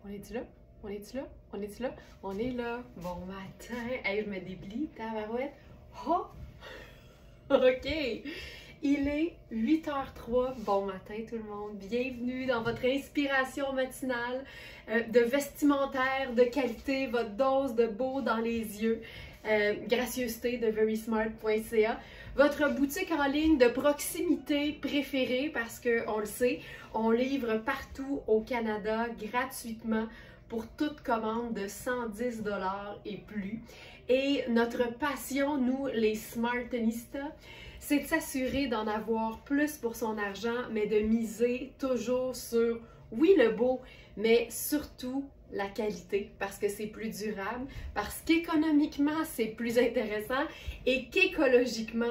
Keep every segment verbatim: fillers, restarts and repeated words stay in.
On est-tu là? On est-tu là? On est-tu là? On est là. Bon matin. Hey, je me déplie, tabarouette. Oh! OK. Il est huit heures zéro trois. Bon matin tout le monde. Bienvenue dans votre inspiration matinale euh, de vestimentaire de qualité, votre dose de beau dans les yeux. Euh, gracieuseté de very smart point c a, votre boutique en ligne de proximité préférée parce que on le sait, on livre partout au Canada gratuitement pour toute commande de cent dix dollars et plus. Et notre passion, nous les Smartenistas, c'est de s'assurer d'en avoir plus pour son argent, mais de miser toujours sur, oui, le beau, mais surtout la qualité, parce que c'est plus durable, parce qu'économiquement, c'est plus intéressant et qu'écologiquement,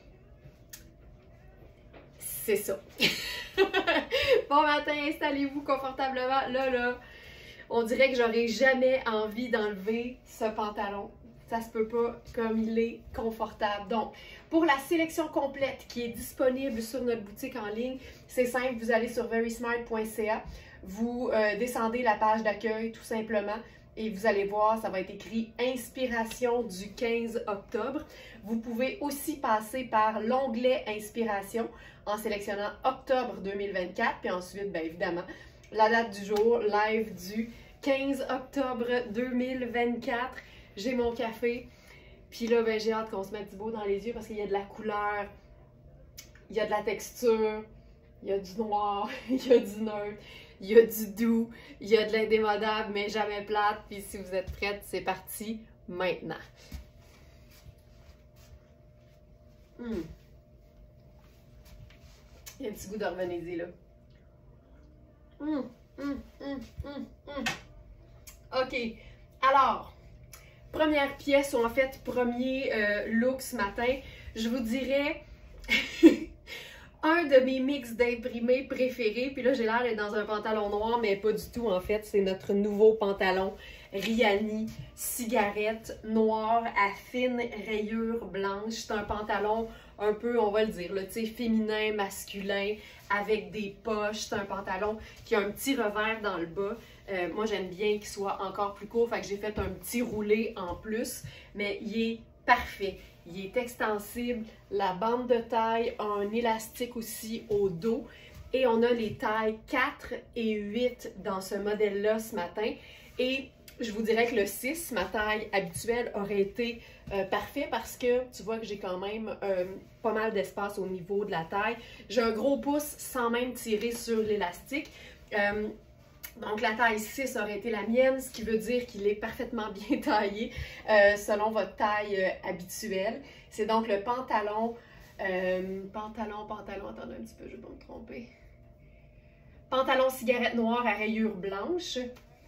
c'est ça. Bon matin, installez-vous confortablement. Là, là, on dirait que j'aurais jamais envie d'enlever ce pantalon. Ça se peut pas, comme il est confortable. Donc, pour la sélection complète qui est disponible sur notre boutique en ligne, c'est simple, vous allez sur very smart point c a, vous euh, descendez la page d'accueil tout simplement et vous allez voir, ça va être écrit « Inspiration du quinze octobre ». Vous pouvez aussi passer par l'onglet « Inspiration » en sélectionnant octobre deux mille vingt-quatre, puis ensuite, bien évidemment, la date du jour, live du quinze octobre deux mille vingt-quatre. J'ai mon café, puis là, ben, j'ai hâte qu'on se mette du beau dans les yeux parce qu'il y a de la couleur, il y a de la texture, il y a du noir, il y a du neutre, il y a du doux, il y a de l'indémodable, mais jamais plate. Puis si vous êtes prête, c'est parti maintenant. Mmh. Il y a un petit goût d'orvenaisie, là. Mmh, mmh, mmh, mmh, mmh. OK. Alors, première pièce, ou en fait, premier euh, look ce matin, je vous dirais un de mes mix d'imprimés préférés. Puis là, j'ai l'air d'être dans un pantalon noir, mais pas du tout, en fait. C'est notre nouveau pantalon Riani cigarette noir à fine rayure blanche. C'est un pantalon un peu, on va le dire, tu sais, féminin, masculin, avec des poches. C'est un pantalon qui a un petit revers dans le bas. Euh, moi, j'aime bien qu'il soit encore plus court, fait que j'ai fait un petit roulé en plus, mais il est parfait. Il est extensible, la bande de taille a un élastique aussi au dos et on a les tailles quatre et huit dans ce modèle-là ce matin. Et je vous dirais que le six, ma taille habituelle, aurait été euh, parfait parce que tu vois que j'ai quand même euh, pas mal d'espace au niveau de la taille. J'ai un gros pouce sans même tirer sur l'élastique. Euh, Donc, la taille six aurait été la mienne, ce qui veut dire qu'il est parfaitement bien taillé euh, selon votre taille euh, habituelle. C'est donc le pantalon, euh, pantalon, pantalon, attendez un petit peu, je vais pas me tromper. Pantalon cigarette noire à rayures blanches.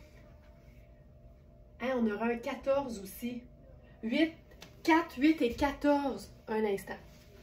Hein, on aura un quatorze aussi. huit, quatre, huit et quatorze. Un instant.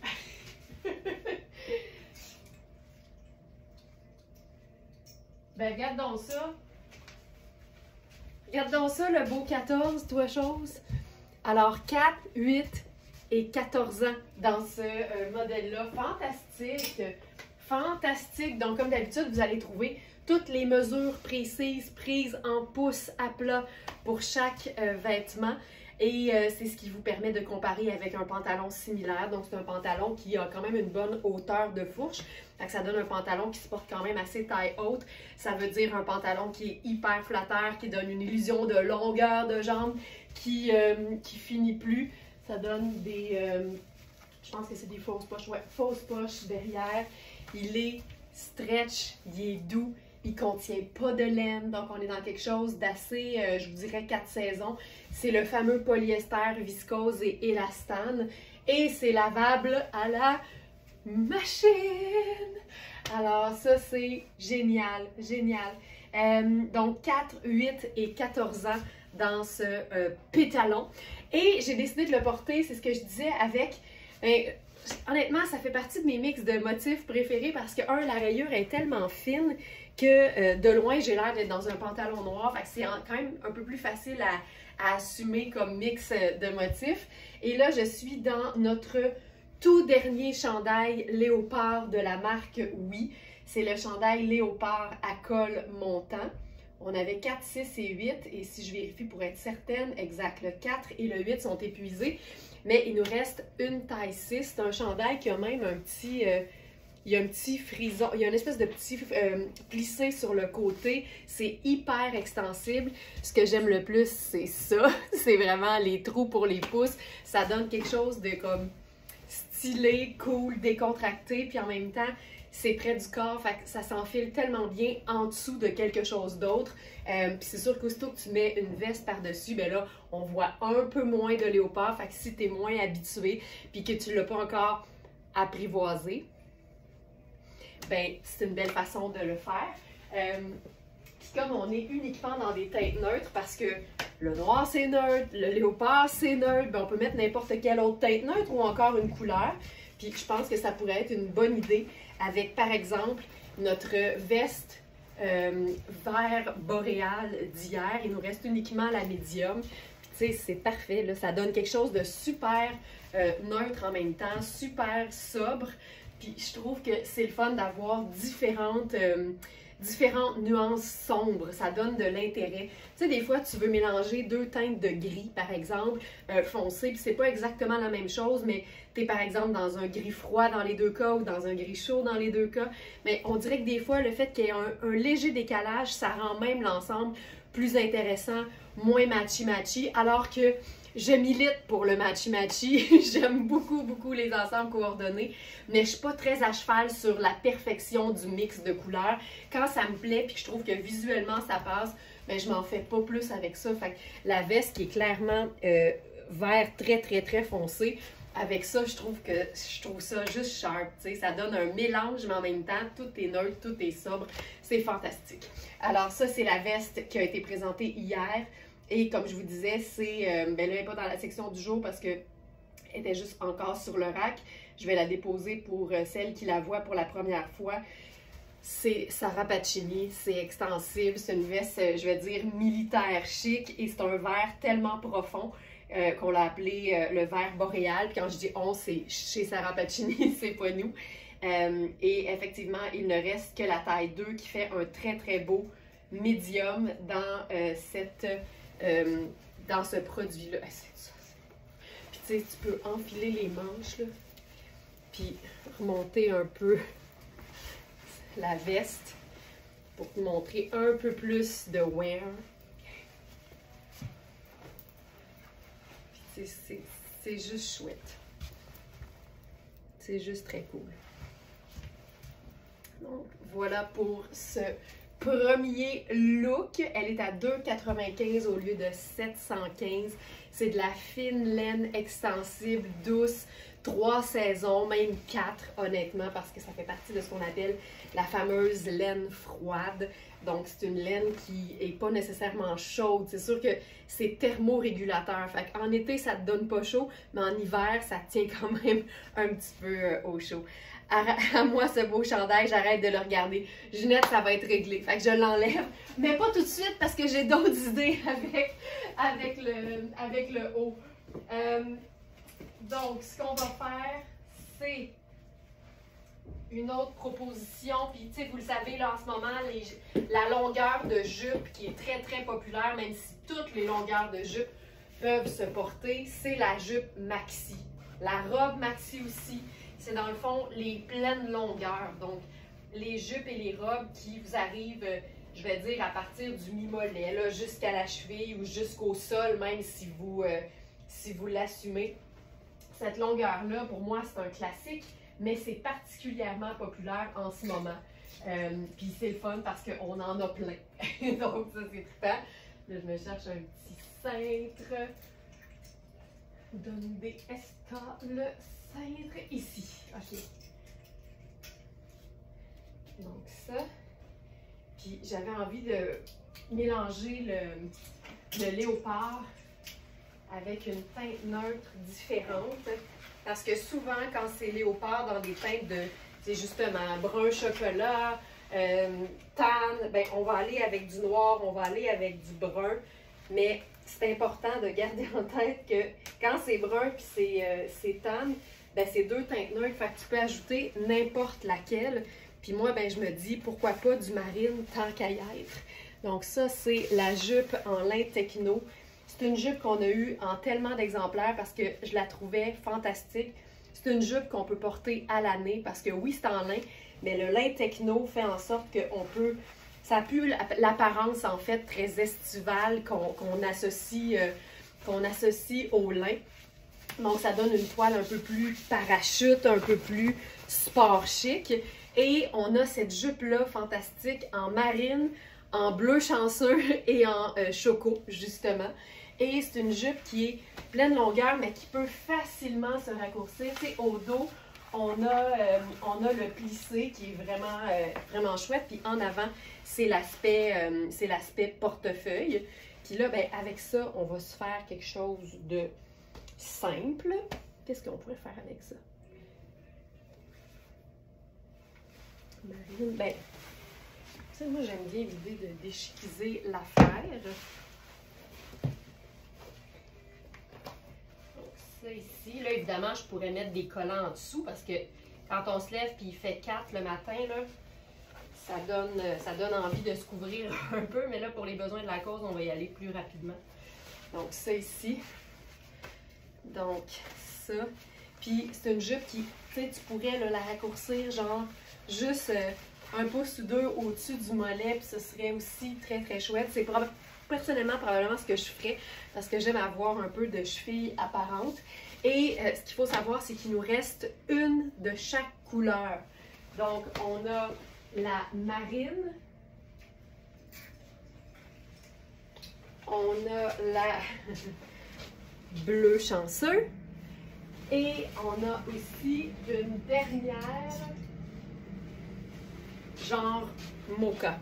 Ben, regarde donc ça. Regarde donc ça, le beau quatorze, toi chose. Alors, quatre, huit et quatorze ans dans ce euh, modèle-là. Fantastique. Fantastique. Donc, comme d'habitude, vous allez trouver toutes les mesures précises, prises en pouces à plat pour chaque euh, vêtement. Et euh, c'est ce qui vous permet de comparer avec un pantalon similaire. Donc, c'est un pantalon qui a quand même une bonne hauteur de fourche. Fait que ça donne un pantalon qui se porte quand même assez taille haute. Ça veut dire un pantalon qui est hyper flatteur, qui donne une illusion de longueur de jambe, qui, euh, qui finit plus. Ça donne des... Euh, je pense que c'est des fausses poches. Ouais, fausses poches derrière. Il est stretch, il est doux. Il contient pas de laine, donc on est dans quelque chose d'assez, euh, je vous dirais, quatre saisons. C'est le fameux polyester, viscose et élastane. Et c'est lavable à la machine. Alors ça, c'est génial, génial. Euh, donc quatre, huit et quatorze ans dans ce euh, pétalon. Et j'ai décidé de le porter, c'est ce que je disais, avec... Ben, honnêtement, ça fait partie de mes mix de motifs préférés parce que, un, la rayure est tellement fine que euh, de loin, j'ai l'air d'être dans un pantalon noir. Fait que c'est quand même un peu plus facile à, à assumer comme mix de motifs. Et là, je suis dans notre tout dernier chandail léopard de la marque Oui. C'est le chandail léopard à col montant. On avait quatre, six et huit, et si je vérifie pour être certaine, exact, le quatre et le huit sont épuisés, mais il nous reste une taille six. C'est un chandail qui a même un petit... Euh, il y a un petit frison, il y a une espèce de petit euh, plissé sur le côté. C'est hyper extensible. Ce que j'aime le plus, c'est ça. C'est vraiment les trous pour les pouces. Ça donne quelque chose de comme stylé, cool, décontracté, puis en même temps, c'est près du corps, fait que ça s'enfile tellement bien en dessous de quelque chose d'autre. Euh, puis c'est sûr qu'aussitôt que tu mets une veste par-dessus, ben là, on voit un peu moins de léopard. Fait que si tu es moins habitué, puis que tu ne l'as pas encore apprivoisé, ben c'est une belle façon de le faire. Euh, Puis comme on est uniquement dans des teintes neutres, parce que le noir c'est neutre, le léopard c'est neutre, ben on peut mettre n'importe quelle autre teinte neutre ou encore une couleur. Puis je pense que ça pourrait être une bonne idée avec, par exemple, notre veste euh, vert boréal d'hier. Il nous reste uniquement la médium. Tu sais, c'est parfait, là. Ça donne quelque chose de super euh, neutre en même temps, super sobre. Puis je trouve que c'est le fun d'avoir différentes, euh, différentes nuances sombres. Ça donne de l'intérêt. Tu sais, des fois, tu veux mélanger deux teintes de gris, par exemple, euh, foncé, puis c'est pas exactement la même chose, mais tu es, par exemple, dans un gris froid dans les deux cas ou dans un gris chaud dans les deux cas. Mais on dirait que des fois, le fait qu'il y ait un, un léger décalage, ça rend même l'ensemble plus intéressant, moins matchy-matchy, alors que je milite pour le matchy-matchy. J'aime beaucoup, beaucoup les ensembles coordonnés, mais je ne suis pas très à cheval sur la perfection du mix de couleurs. Quand ça me plaît et que je trouve que visuellement ça passe, ben, je m'en fais pas plus avec ça. Fait que la veste qui est clairement euh, vert très, très, très foncé, avec ça, je trouve que je trouve ça juste sharp. T'sais. Ça donne un mélange, mais en même temps, tout est neutre, tout est sobre. C'est fantastique. Alors ça, c'est la veste qui a été présentée hier. Et comme je vous disais, c'est euh, ben là, elle n'est pas dans la section du jour parce qu'elle était juste encore sur le rack. Je vais la déposer pour euh, celle qui la voit pour la première fois. C'est Sarah Pacini, c'est extensible, c'est une veste, euh, je vais dire, militaire chic et c'est un vert tellement profond euh, qu'on l'a appelé euh, le vert boréal. Puis quand je dis on, c'est chez Sarah Pacini, c'est pas nous. Euh, et effectivement, il ne reste que la taille deux qui fait un très très beau médium dans euh, cette... Euh, dans ce produit-là. Ah, c'est ça. Puis tu sais, tu peux enfiler les manches, là, puis remonter un peu la veste pour te montrer un peu plus de wear. Puis tu sais, c'est juste chouette. C'est juste très cool. Donc, voilà pour ce premier look. Elle est à deux quatre-vingt-quinze au lieu de sept cent quinze. C'est de la fine laine extensible, douce, trois saisons, même quatre honnêtement, parce que ça fait partie de ce qu'on appelle la fameuse laine froide. Donc c'est une laine qui n'est pas nécessairement chaude. C'est sûr que c'est thermorégulateur. Fait qu'en été, ça te donne pas chaud, mais en hiver, ça te tient quand même un petit peu euh, au chaud. À, à moi, ce beau chandail, j'arrête de le regarder. Ginette, ça va être réglé. Fait que je l'enlève. Mais pas tout de suite parce que j'ai d'autres idées avec, avec, le, avec le haut. Euh, donc, ce qu'on va faire, c'est une autre proposition. Puis, tu sais, vous le savez, là, en ce moment, les, la longueur de jupe qui est très, très populaire, même si toutes les longueurs de jupe peuvent se porter, c'est la jupe maxi. La robe maxi aussi. C'est dans le fond les pleines longueurs, donc les jupes et les robes qui vous arrivent, je vais dire, à partir du mi-mollet, jusqu'à la cheville ou jusqu'au sol, même si vous, euh, si vous l'assumez. Cette longueur-là, pour moi, c'est un classique, mais c'est particulièrement populaire en ce moment. Euh, Puis c'est le fun parce qu'on en a plein. Donc ça, c'est trippant. Là, je me cherche un petit cintre. Donne des estables. Cintre ici. OK. Donc ça. Puis j'avais envie de mélanger le, le léopard avec une teinte neutre différente. Parce que souvent, quand c'est léopard dans des teintes de, c'est justement brun chocolat, euh, tan, ben on va aller avec du noir, on va aller avec du brun. Mais c'est important de garder en tête que quand c'est brun puis c'est euh, tan, ben c'est deux teintes neutres, fait que tu peux ajouter n'importe laquelle. Puis moi, ben je me dis, pourquoi pas du marine tant qu'à y être. Donc ça, c'est la jupe en lin techno. C'est une jupe qu'on a eue en tellement d'exemplaires parce que je la trouvais fantastique. C'est une jupe qu'on peut porter à l'année parce que oui, c'est en lin, mais le lin techno fait en sorte qu'on peut... Ça a plus l'apparence, en fait, très estivale qu'on qu'on associe, euh, qu'on associe au lin. Donc, ça donne une toile un peu plus parachute, un peu plus sport chic. Et on a cette jupe-là fantastique en marine, en bleu chanceux et en euh, choco, justement. Et c'est une jupe qui est pleine longueur, mais qui peut facilement se raccourcir. C'est au dos, on a, euh, on a le plissé qui est vraiment, euh, vraiment chouette. Puis en avant, c'est l'aspect euh, c'est l'aspect portefeuille. Puis là, ben, avec ça, on va se faire quelque chose de simple. Qu'est-ce qu'on pourrait faire avec ça? Marine, ben, tu sais, moi, j'aime bien l'idée de déchiquiser l'affaire. Ça ici, là, évidemment, je pourrais mettre des collants en dessous parce que quand on se lève puis il fait quatre le matin, là, ça donne, ça donne envie de se couvrir un peu, mais là, pour les besoins de la cause, on va y aller plus rapidement. Donc, ça ici. Donc, ça. Puis, c'est une jupe qui, tu sais, tu pourrais là, la raccourcir, genre, juste euh, un pouce ou deux au-dessus du mollet, puis ce serait aussi très, très chouette. C'est probablement... Personnellement, probablement ce que je ferais parce que j'aime avoir un peu de cheville apparente. Et euh, ce qu'il faut savoir, c'est qu'il nous reste une de chaque couleur. Donc, on a la marine, on a la bleu chanceux et on a aussi une dernière genre mocha.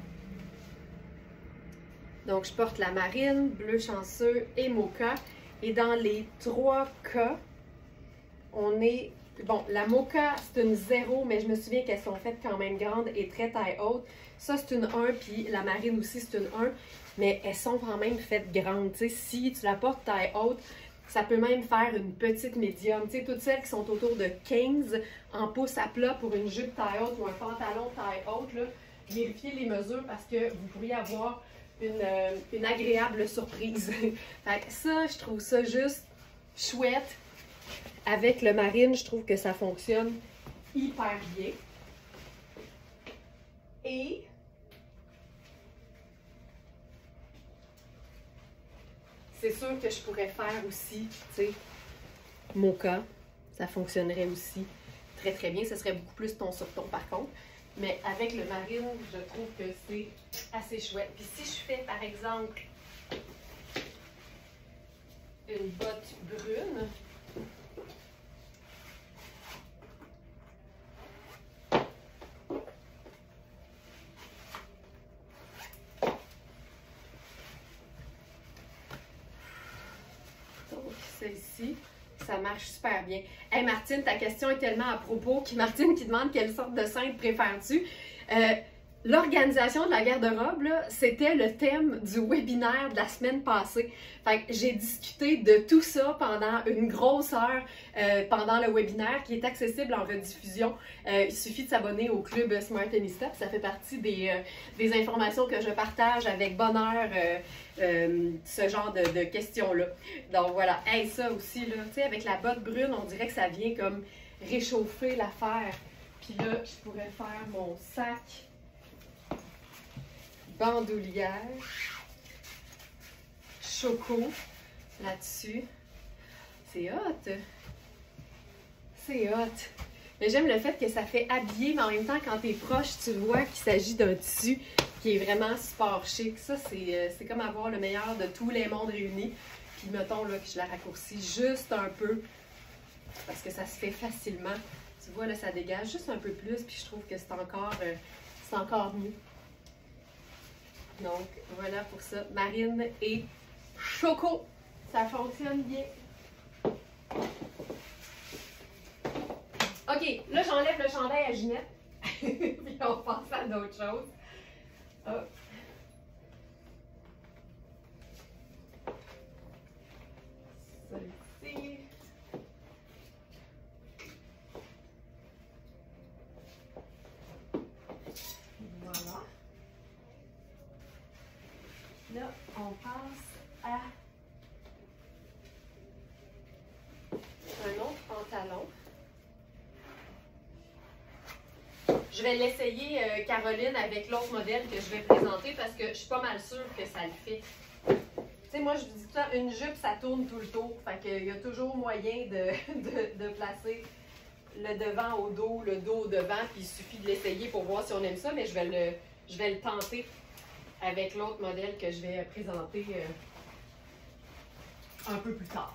Donc, je porte la marine, bleu chanceux et mocha. Et dans les trois cas, on est... Bon, la mocha, c'est une zéro, mais je me souviens qu'elles sont faites quand même grandes et très taille haute. Ça, c'est une un, puis la marine aussi, c'est une un. Mais elles sont quand même faites grandes. Tu sais, si tu la portes taille haute, ça peut même faire une petite médium. Tu sais, toutes celles qui sont autour de quinze en pouce à plat pour une jupe taille haute ou un pantalon taille haute, là, vérifiez les mesures parce que vous pourriez avoir... Une, euh, une agréable surprise. Fait que ça, je trouve ça juste chouette. Avec le marine, je trouve que ça fonctionne hyper bien. Et c'est sûr que je pourrais faire aussi, tu sais, mocha. Ça fonctionnerait aussi très très bien. Ce serait beaucoup plus ton sur ton par contre. Mais avec le marine, je trouve que c'est assez chouette. Puis si je fais, par exemple, une botte brune, donc celle-ci, ça marche super bien. Hey Martine, ta question est tellement à propos. Qui, Martine qui demande quelle sorte de cintre préfères-tu? Euh, L'organisation de la garde-robe, c'était le thème du webinaire de la semaine passée. Fait que j'ai discuté de tout ça pendant une grosse heure euh, pendant le webinaire qui est accessible en rediffusion. Euh, il suffit de s'abonner au club Smartenista. Ça fait partie des, euh, des informations que je partage avec bonheur, euh, euh, ce genre de, de questions-là. Donc voilà. Hey, ça aussi, là, tu sais, avec la botte brune, on dirait que ça vient comme réchauffer l'affaire. Puis là, je pourrais faire mon sac bandoulière, choco là-dessus. C'est hot! C'est hot! Mais j'aime le fait que ça fait habiller, mais en même temps, quand tu es proche, tu vois qu'il s'agit d'un tissu qui est vraiment sport chic. Ça, c'est comme avoir le meilleur de tous les mondes réunis. Puis mettons là, que je la raccourcis juste un peu, parce que ça se fait facilement. Tu vois, là, ça dégage juste un peu plus, puis je trouve que c'est encore, euh, c'est encore mieux. Donc, voilà pour ça. Marine et choco. Ça fonctionne bien. OK, là, j'enlève le chandail à Ginette. Puis on passe à d'autres choses. Hop. Celle-ci. Voilà. Là, on passe à un autre pantalon. Je vais l'essayer, euh, Caroline, avec l'autre modèle que je vais présenter parce que je suis pas mal sûre que ça le fait. Tu sais, moi, je vous dis tout le temps, une jupe, ça tourne tout le tour. Fait qu'il y a toujours moyen de, de, de placer le devant au dos, le dos au devant, puis il suffit de l'essayer pour voir si on aime ça, mais je vais le, je vais le tenter avec l'autre modèle que je vais présenter euh, un peu plus tard.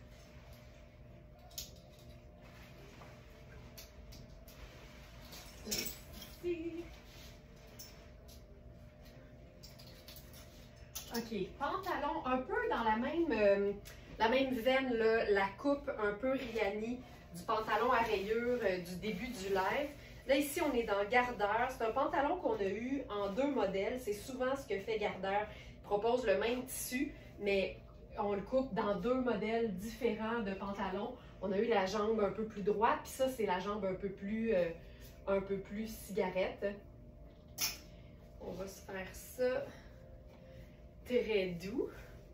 OK, pantalon un peu dans la même, euh, la même veine, là, la coupe un peu Rihanni du pantalon à rayures euh, du début du live. Là, ici, on est dans Gardeur. C'est un pantalon qu'on a eu en deux modèles. C'est souvent ce que fait Gardeur. Il propose le même tissu, mais on le coupe dans deux modèles différents de pantalons. On a eu la jambe un peu plus droite, puis ça, c'est la jambe un peu plus, euh, un peu plus cigarette. On va se faire ça très doux.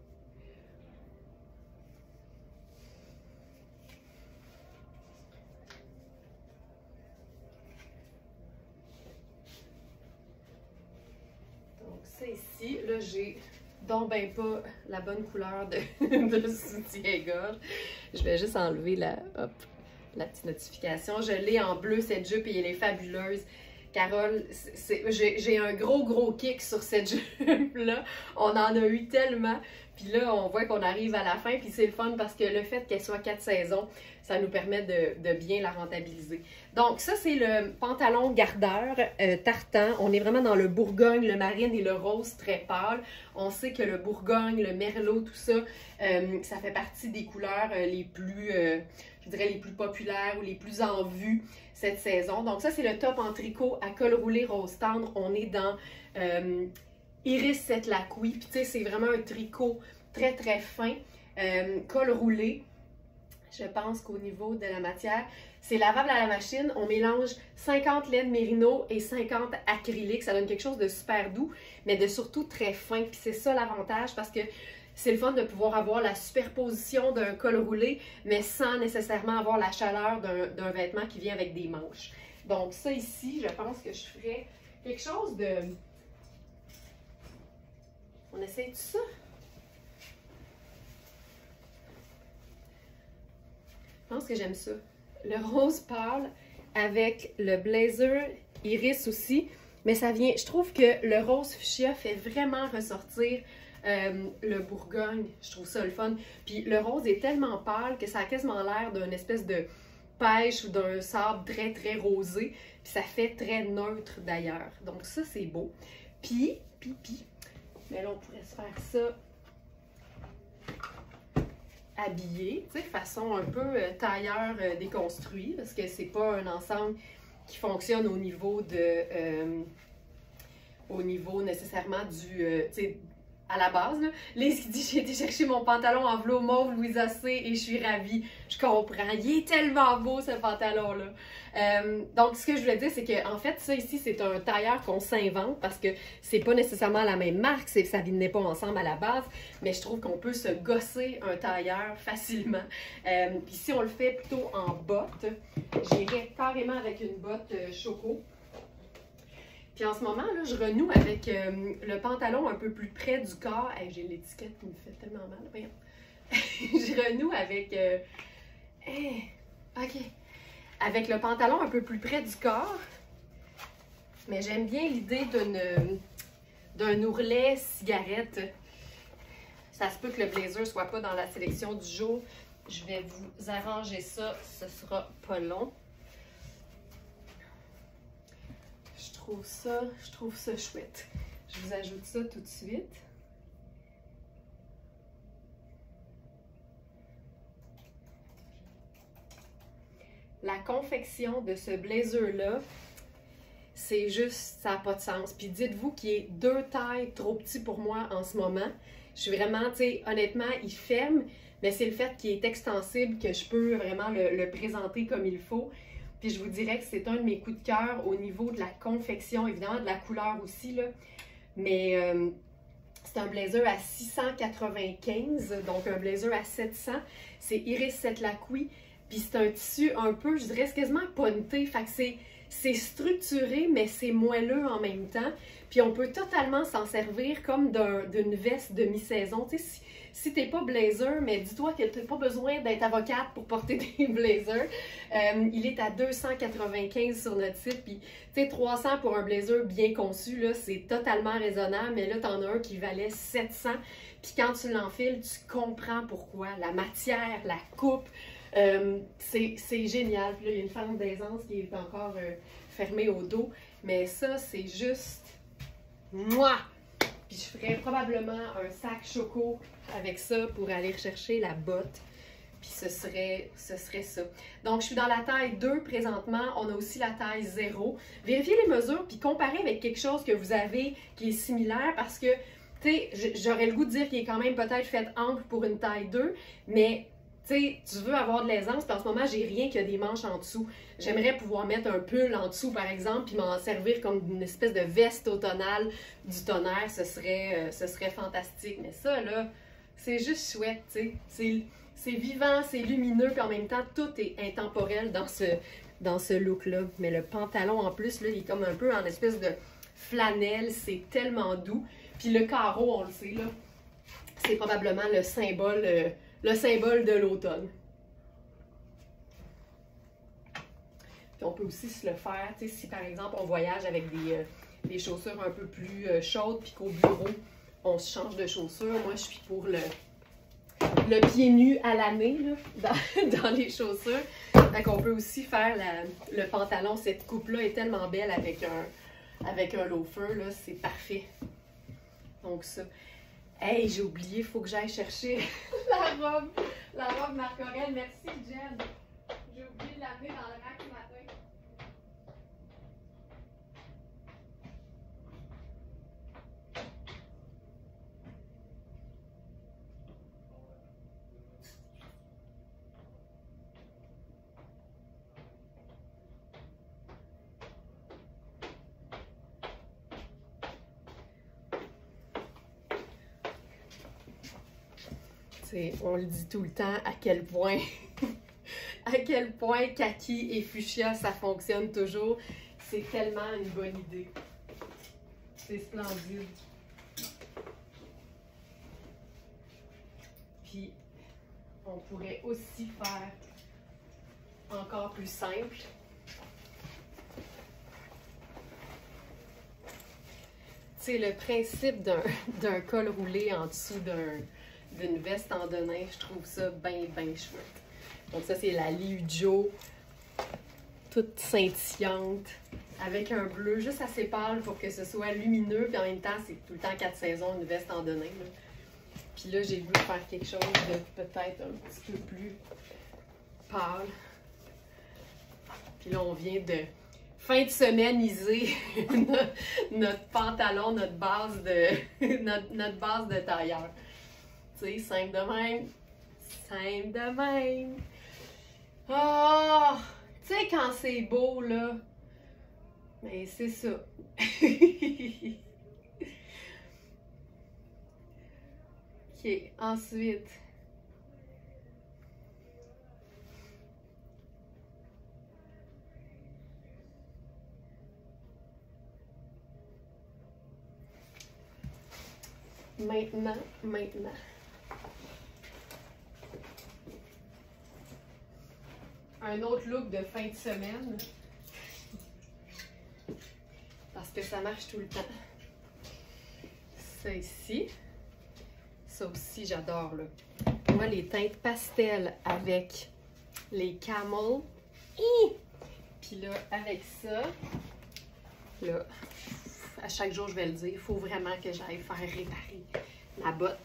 Donc ça ici, là j'ai donc ben pas la bonne couleur de, de soutien-gorge. Je vais juste enlever la, hop, la petite notification. Je l'ai en bleu cette jupe et elle est fabuleuse. Carole, j'ai un gros gros kick sur cette jupe-là. On en a eu tellement. Puis là, on voit qu'on arrive à la fin. Puis c'est le fun parce que le fait qu'elle soit quatre saisons, ça nous permet de, de bien la rentabiliser. Donc ça, c'est le pantalon Gardeur euh, tartan. On est vraiment dans le Bourgogne, le marine et le rose très pâle. On sait que le Bourgogne, le merlot, tout ça, euh, ça fait partie des couleurs euh, les plus... Euh, je dirais les plus populaires ou les plus en vue cette saison. Donc ça, c'est le top en tricot à col roulé rose tendre. On est dans euh, Iris sept Lacouille. Puis tu sais, c'est vraiment un tricot très très fin. Euh, col roulé. Je pense qu'au niveau de la matière, c'est lavable à la machine. On mélange cinquante laine mérino et cinquante acrylique. Ça donne quelque chose de super doux, mais de surtout très fin. Puis c'est ça l'avantage parce que c'est le fun de pouvoir avoir la superposition d'un col roulé, mais sans nécessairement avoir la chaleur d'un vêtement qui vient avec des manches. Donc ça ici, je pense que je ferais quelque chose de... On essaye tout ça? Je pense que j'aime ça. Le rose pâle avec le blazer iris aussi, mais ça vient... Je trouve que le rose fuchsia fait vraiment ressortir Euh, le Bourgogne. Je trouve ça le fun. Puis le rose est tellement pâle que ça a quasiment l'air d'une espèce de pêche ou d'un sable très très rosé. Puis ça fait très neutre d'ailleurs. Donc ça c'est beau. Puis, puis, puis, mais là on pourrait se faire ça habillé, tu sais, façon un peu euh, tailleur euh, déconstruit, parce que c'est pas un ensemble qui fonctionne au niveau de euh, au niveau nécessairement du euh, tu sais, à la base, là. Lise qui dit « J'ai été chercher mon pantalon en velours mauve Louisa C et je suis ravie. » Je comprends. Il est tellement beau, ce pantalon-là. Euh, donc, ce que je voulais dire, c'est que en fait, ça ici, c'est un tailleur qu'on s'invente parce que c'est pas nécessairement la même marque. Ça ne venait pas ensemble à la base. Mais je trouve qu'on peut se gosser un tailleur facilement. Euh, Puis si on le fait plutôt en botte, j'irais carrément avec une botte euh, choco. Puis en ce moment, là, je renoue avec euh, le pantalon un peu plus près du corps. Hey, j'ai l'étiquette qui me fait tellement mal. Voyons. Je renoue avec... Euh... Hey, OK. Avec le pantalon un peu plus près du corps. Mais j'aime bien l'idée d'une d'un ourlet cigarette. Ça se peut que le blazer ne soit pas dans la sélection du jour. Je vais vous arranger ça. Ce sera pas long. Je trouve ça, je trouve ça chouette. Je vous ajoute ça tout de suite. La confection de ce blazer-là, c'est juste, ça n'a pas de sens. Puis dites-vous qu'il est deux tailles trop petit pour moi en ce moment. Je suis vraiment, tu sais, honnêtement, il ferme, mais c'est le fait qu'il est extensible que je peux vraiment le, le présenter comme il faut. Puis je vous dirais que c'est un de mes coups de cœur au niveau de la confection, évidemment de la couleur aussi, là. Mais euh, C'est un blazer à six cent quatre-vingt-quinze, donc un blazer à sept cents. C'est Iris Setlaqui. Puis c'est un tissu un peu, je dirais, quasiment punté. Fait que c'est... C'est structuré, mais c'est moelleux en même temps. Puis on peut totalement s'en servir comme d'une veste de mi-saison. Tu sais, si, si t'es pas blazer, mais dis-toi que t'as pas besoin d'être avocate pour porter des blazers. Euh, il est à deux cent quatre-vingt-quinze sur notre site. Puis, tu sais, trois cents pour un blazer bien conçu, là, c'est totalement raisonnable. Mais là, t'en as un qui valait sept cents. Puis quand tu l'enfiles, tu comprends pourquoi. La matière, la coupe. Euh, c'est génial. Puis là, il y a une fente d'aisance qui est encore euh, fermée au dos. Mais ça, c'est juste... Moi! Puis je ferais probablement un sac choco avec ça pour aller rechercher la botte. Puis ce serait, ce serait ça. Donc, je suis dans la taille deux présentement. On a aussi la taille zéro. Vérifiez les mesures, puis comparez avec quelque chose que vous avez qui est similaire parce que, tu sais, j'aurais le goût de dire qu'il est quand même peut-être fait ample pour une taille deux, mais... Tu sais, tu veux avoir de l'aisance, puis en ce moment, j'ai rien qui a des manches en dessous. J'aimerais pouvoir mettre un pull en dessous, par exemple, puis m'en servir comme une espèce de veste automnale du tonnerre. Ce serait, euh, ce serait fantastique. Mais ça, là, c'est juste chouette, tu sais. C'est vivant, c'est lumineux, puis en même temps, tout est intemporel dans ce, dans ce look-là. Mais le pantalon, en plus, là, il est comme un peu en espèce de flanelle. C'est tellement doux. Puis le carreau, on le sait, là, c'est probablement le symbole... Euh, le symbole de l'automne. Puis on peut aussi se le faire, tu sais, si par exemple on voyage avec des, euh, des chaussures un peu plus euh, chaudes, puis qu'au bureau, on se change de chaussures. Moi, je suis pour le, le pied nu à l'année, dans, dans les chaussures. Donc on peut aussi faire la, le pantalon. Cette coupe-là est tellement belle avec un, avec un loafer, là, c'est parfait. Donc ça. Hey, j'ai oublié, il faut que j'aille chercher la robe, la robe Marc Aurèle. Merci, Jen. J'ai oublié de l'amener dans le rack ce matin. T'sais, on le dit tout le temps à quel point, à quel point kaki et fuchsia, ça fonctionne toujours. C'est tellement une bonne idée. C'est splendide. Puis, on pourrait aussi faire encore plus simple. C'est le principe d'un col roulé en dessous d'un d'une veste en denim, je trouve ça bien, bien chouette. Donc ça, c'est la Liujo, toute scintillante, avec un bleu juste assez pâle pour que ce soit lumineux, puis en même temps, c'est tout le temps quatre saisons, une veste en denim. Là. Puis là, j'ai le goût de faire quelque chose de peut-être un petit peu plus pâle. Puis là, on vient de fin de semaine-iser notre, notre pantalon, notre base de, notre, notre base de tailleur. Tu sais, simple de même. Simple de même. Oh! Tu sais, quand c'est beau, là. Mais c'est ça. OK, ensuite. Maintenant, maintenant. Un autre look de fin de semaine. Parce que ça marche tout le temps. Ça ici. Ça aussi, j'adore, là. Moi, les teintes pastel avec les camels. Hi! Puis là, avec ça, là, à chaque jour, je vais le dire, il faut vraiment que j'aille faire réparer ma botte.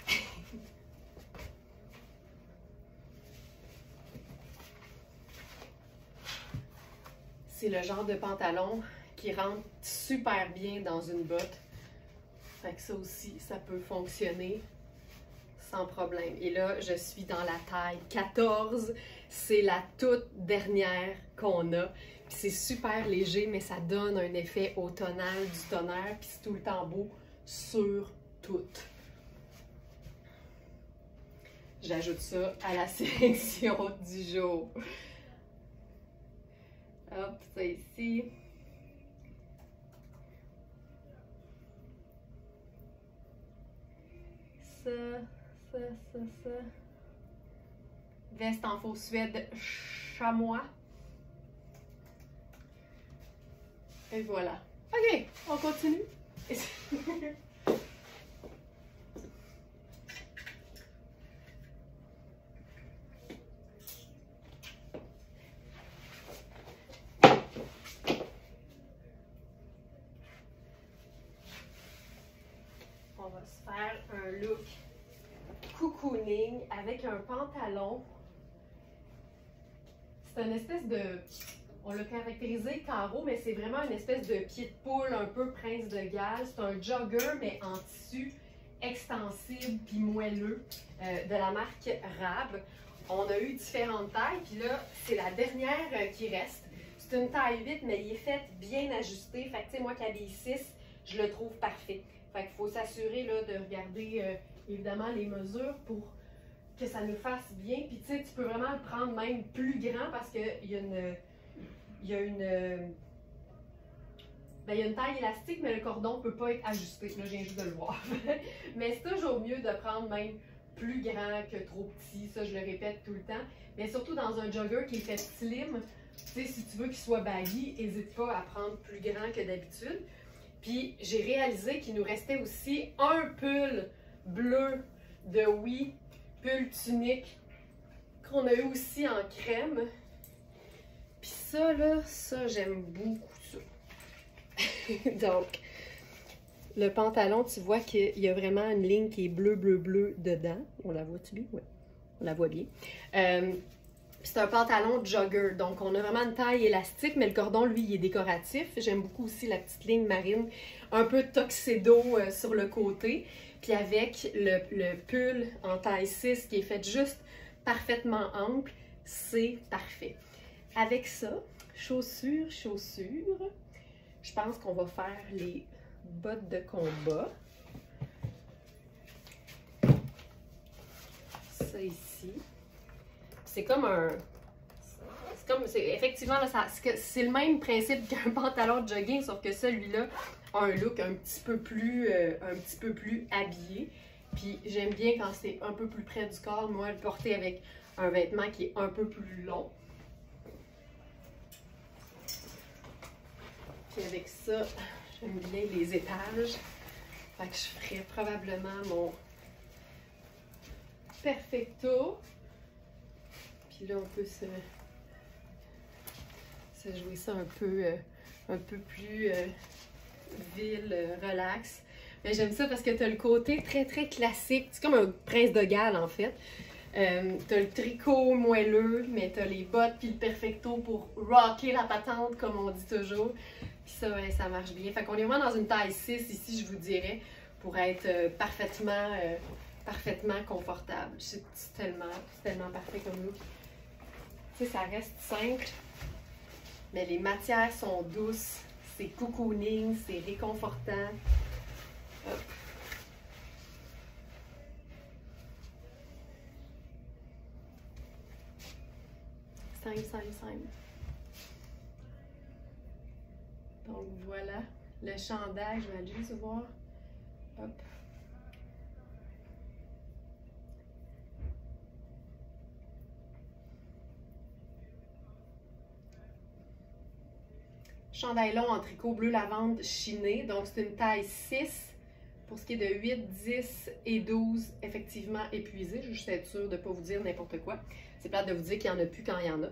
C'est le genre de pantalon qui rentre super bien dans une botte. Fait que ça aussi, ça peut fonctionner sans problème. Et là, je suis dans la taille quatorze. C'est la toute dernière qu'on a. Puis c'est super léger, mais ça donne un effet automnal du tonnerre. Puis c'est tout le temps beau sur toutes. J'ajoute ça à la sélection du jour. Hop, ça ici. Ça, ça, ça, ça. Veste en faux suède chamois. Et voilà. OK, on continue. On va se faire un look cocooning avec un pantalon. C'est une espèce de... On l'a caractérisé carreau, mais c'est vraiment une espèce de pied de poule, un peu prince de Galles. C'est un jogger, mais en tissu extensible puis moelleux euh, de la marque Rab. On a eu différentes tailles, puis là, c'est la dernière euh, qui reste. C'est une taille huit, mais il est fait bien ajusté. Fait que, tu sais, moi qui habille six, je le trouve parfait. Fait qu'il faut s'assurer là, de regarder, euh, évidemment, les mesures pour que ça nous fasse bien. Puis, tu sais, tu peux vraiment le prendre même plus grand parce qu'il y a une... Il y a une, ben, il y a une taille élastique, mais le cordon ne peut pas être ajusté. Là, je viens juste de le voir. Mais c'est toujours mieux de prendre même plus grand que trop petit. Ça, je le répète tout le temps. Mais surtout dans un jogger qui est fait slim, tu sais, si tu veux qu'il soit baggy, n'hésite pas à prendre plus grand que d'habitude. Puis, j'ai réalisé qu'il nous restait aussi un pull bleu de Oui, pull tunique, qu'on a eu aussi en crème. Puis ça, là, ça, j'aime beaucoup ça. Donc, le pantalon, tu vois qu'il y a vraiment une ligne qui est bleu, bleu, bleu dedans. On la voit-tu bien? Oui, on la voit bien. Euh, c'est un pantalon jogger. Donc, on a vraiment une taille élastique, mais le cordon, lui, il est décoratif. J'aime beaucoup aussi la petite ligne marine, un peu tuxedo euh, sur le côté. Puis avec le, le pull en taille six qui est fait juste parfaitement ample, c'est parfait. Avec ça, chaussures, chaussures, je pense qu'on va faire les bottes de combat. Ça ici. C'est comme un... C'est comme... Effectivement, c'est le même principe qu'un pantalon de jogging, sauf que celui-là a un look un petit peu plus, euh, un petit peu plus habillé. Puis j'aime bien quand c'est un peu plus près du corps, moi, le porter avec un vêtement qui est un peu plus long. Puis avec ça, j'aime bien les étages. Fait que je ferai probablement mon perfecto. Puis là, on peut se, se jouer ça un peu, euh, un peu plus euh, ville, euh, relax. Mais j'aime ça parce que tu as le côté très, très classique. C'est comme un prince de Galles, en fait. Euh, tu as le tricot moelleux, mais tu as les bottes puis le perfecto pour rocker la patente, comme on dit toujours. Puis ça, ouais, ça marche bien. Fait qu'on est vraiment dans une taille six ici, je vous dirais, pour être euh, parfaitement, euh, parfaitement confortable. C'est tellement, tellement parfait comme look. Tu sais, ça reste simple, mais les matières sont douces. C'est cocooning, c'est réconfortant. Hop. Simple, simple, simple. Donc voilà, le chandail, je vais aller juste voir. Hop. Chandail long en tricot bleu lavande chiné. Donc c'est une taille six. Pour ce qui est de huit, dix et douze, effectivement épuisé. Je veux juste être sûre de ne pas vous dire n'importe quoi. C'est plate de vous dire qu'il n'y en a plus quand il y en a.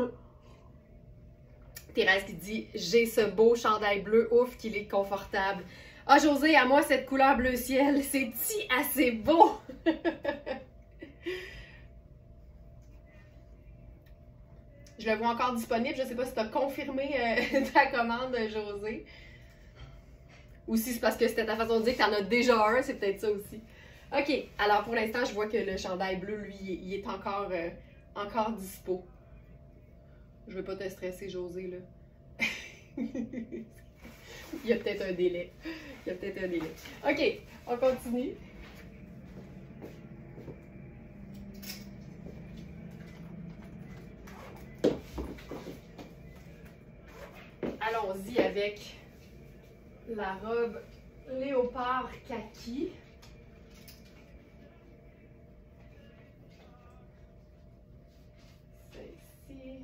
Thérèse qui dit « J'ai ce beau chandail bleu, ouf qu'il est confortable. » Ah José, à moi cette couleur bleu ciel, c'est-tu assez beau? Je le vois encore disponible. Je ne sais pas si tu as confirmé euh, ta commande, José. Ou si c'est parce que c'était ta façon de dire que tu en as déjà un, c'est peut-être ça aussi. OK, alors pour l'instant, je vois que le chandail bleu, lui, il est encore, euh, encore dispo. Je ne veux pas te stresser, José, là. Il y a peut-être un délai. Il y a peut-être un délai. OK, on continue. Allons-y avec la robe léopard kaki. Celle-ci.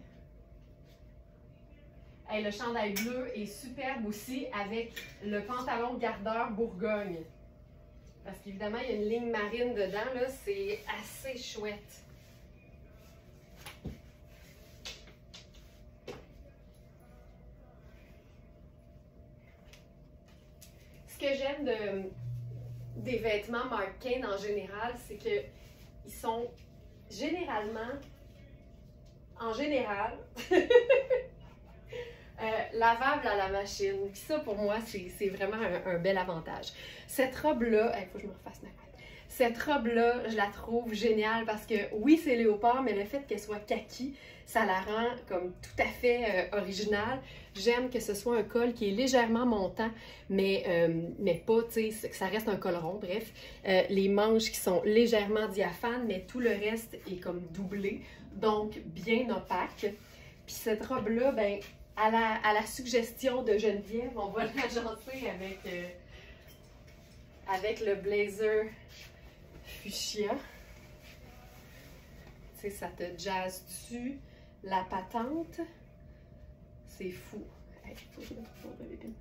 Hey, le chandail bleu est superbe aussi avec le pantalon gardeur Bourgogne. Parce qu'évidemment, il y a une ligne marine dedans, là, c'est assez chouette. Ce que j'aime de, des vêtements Marc Cain en général, c'est qu'ils sont généralement, en général, Euh, lavable à la machine. Puis ça, pour moi, c'est vraiment un, un bel avantage. Cette robe-là, il faut que je me refasse ma couette. Cette robe-là, je la trouve géniale parce que oui, c'est léopard, mais le fait qu'elle soit kaki, ça la rend comme tout à fait euh, originale. J'aime que ce soit un col qui est légèrement montant, mais, euh, mais pas, tu sais, que ça reste un col rond, bref. Euh, les manches qui sont légèrement diaphanes, mais tout le reste est comme doublé, donc bien opaque. Puis cette robe-là, ben, À la, à la suggestion de Geneviève, on va l'agencer avec, euh, avec le blazer fuchsia. Tu sais, ça te jazz dessus. La patente, c'est fou. Hey, faut que je me trouve mon bébé.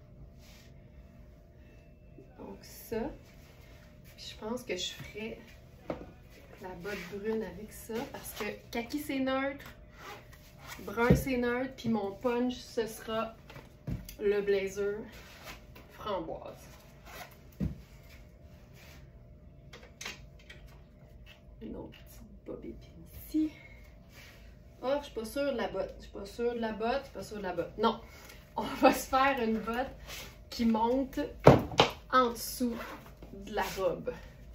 Donc ça, puis je pense que je ferai la botte brune avec ça parce que kaki c'est neutre. Brun c'est neutre, puis mon punch ce sera le blazer framboise. Une autre petite bobépine ici. Oh, je suis pas sûre de la botte. Je suis pas sûre de la botte, je suis pas sûre de la botte. Non, on va se faire une botte qui monte en dessous de la robe.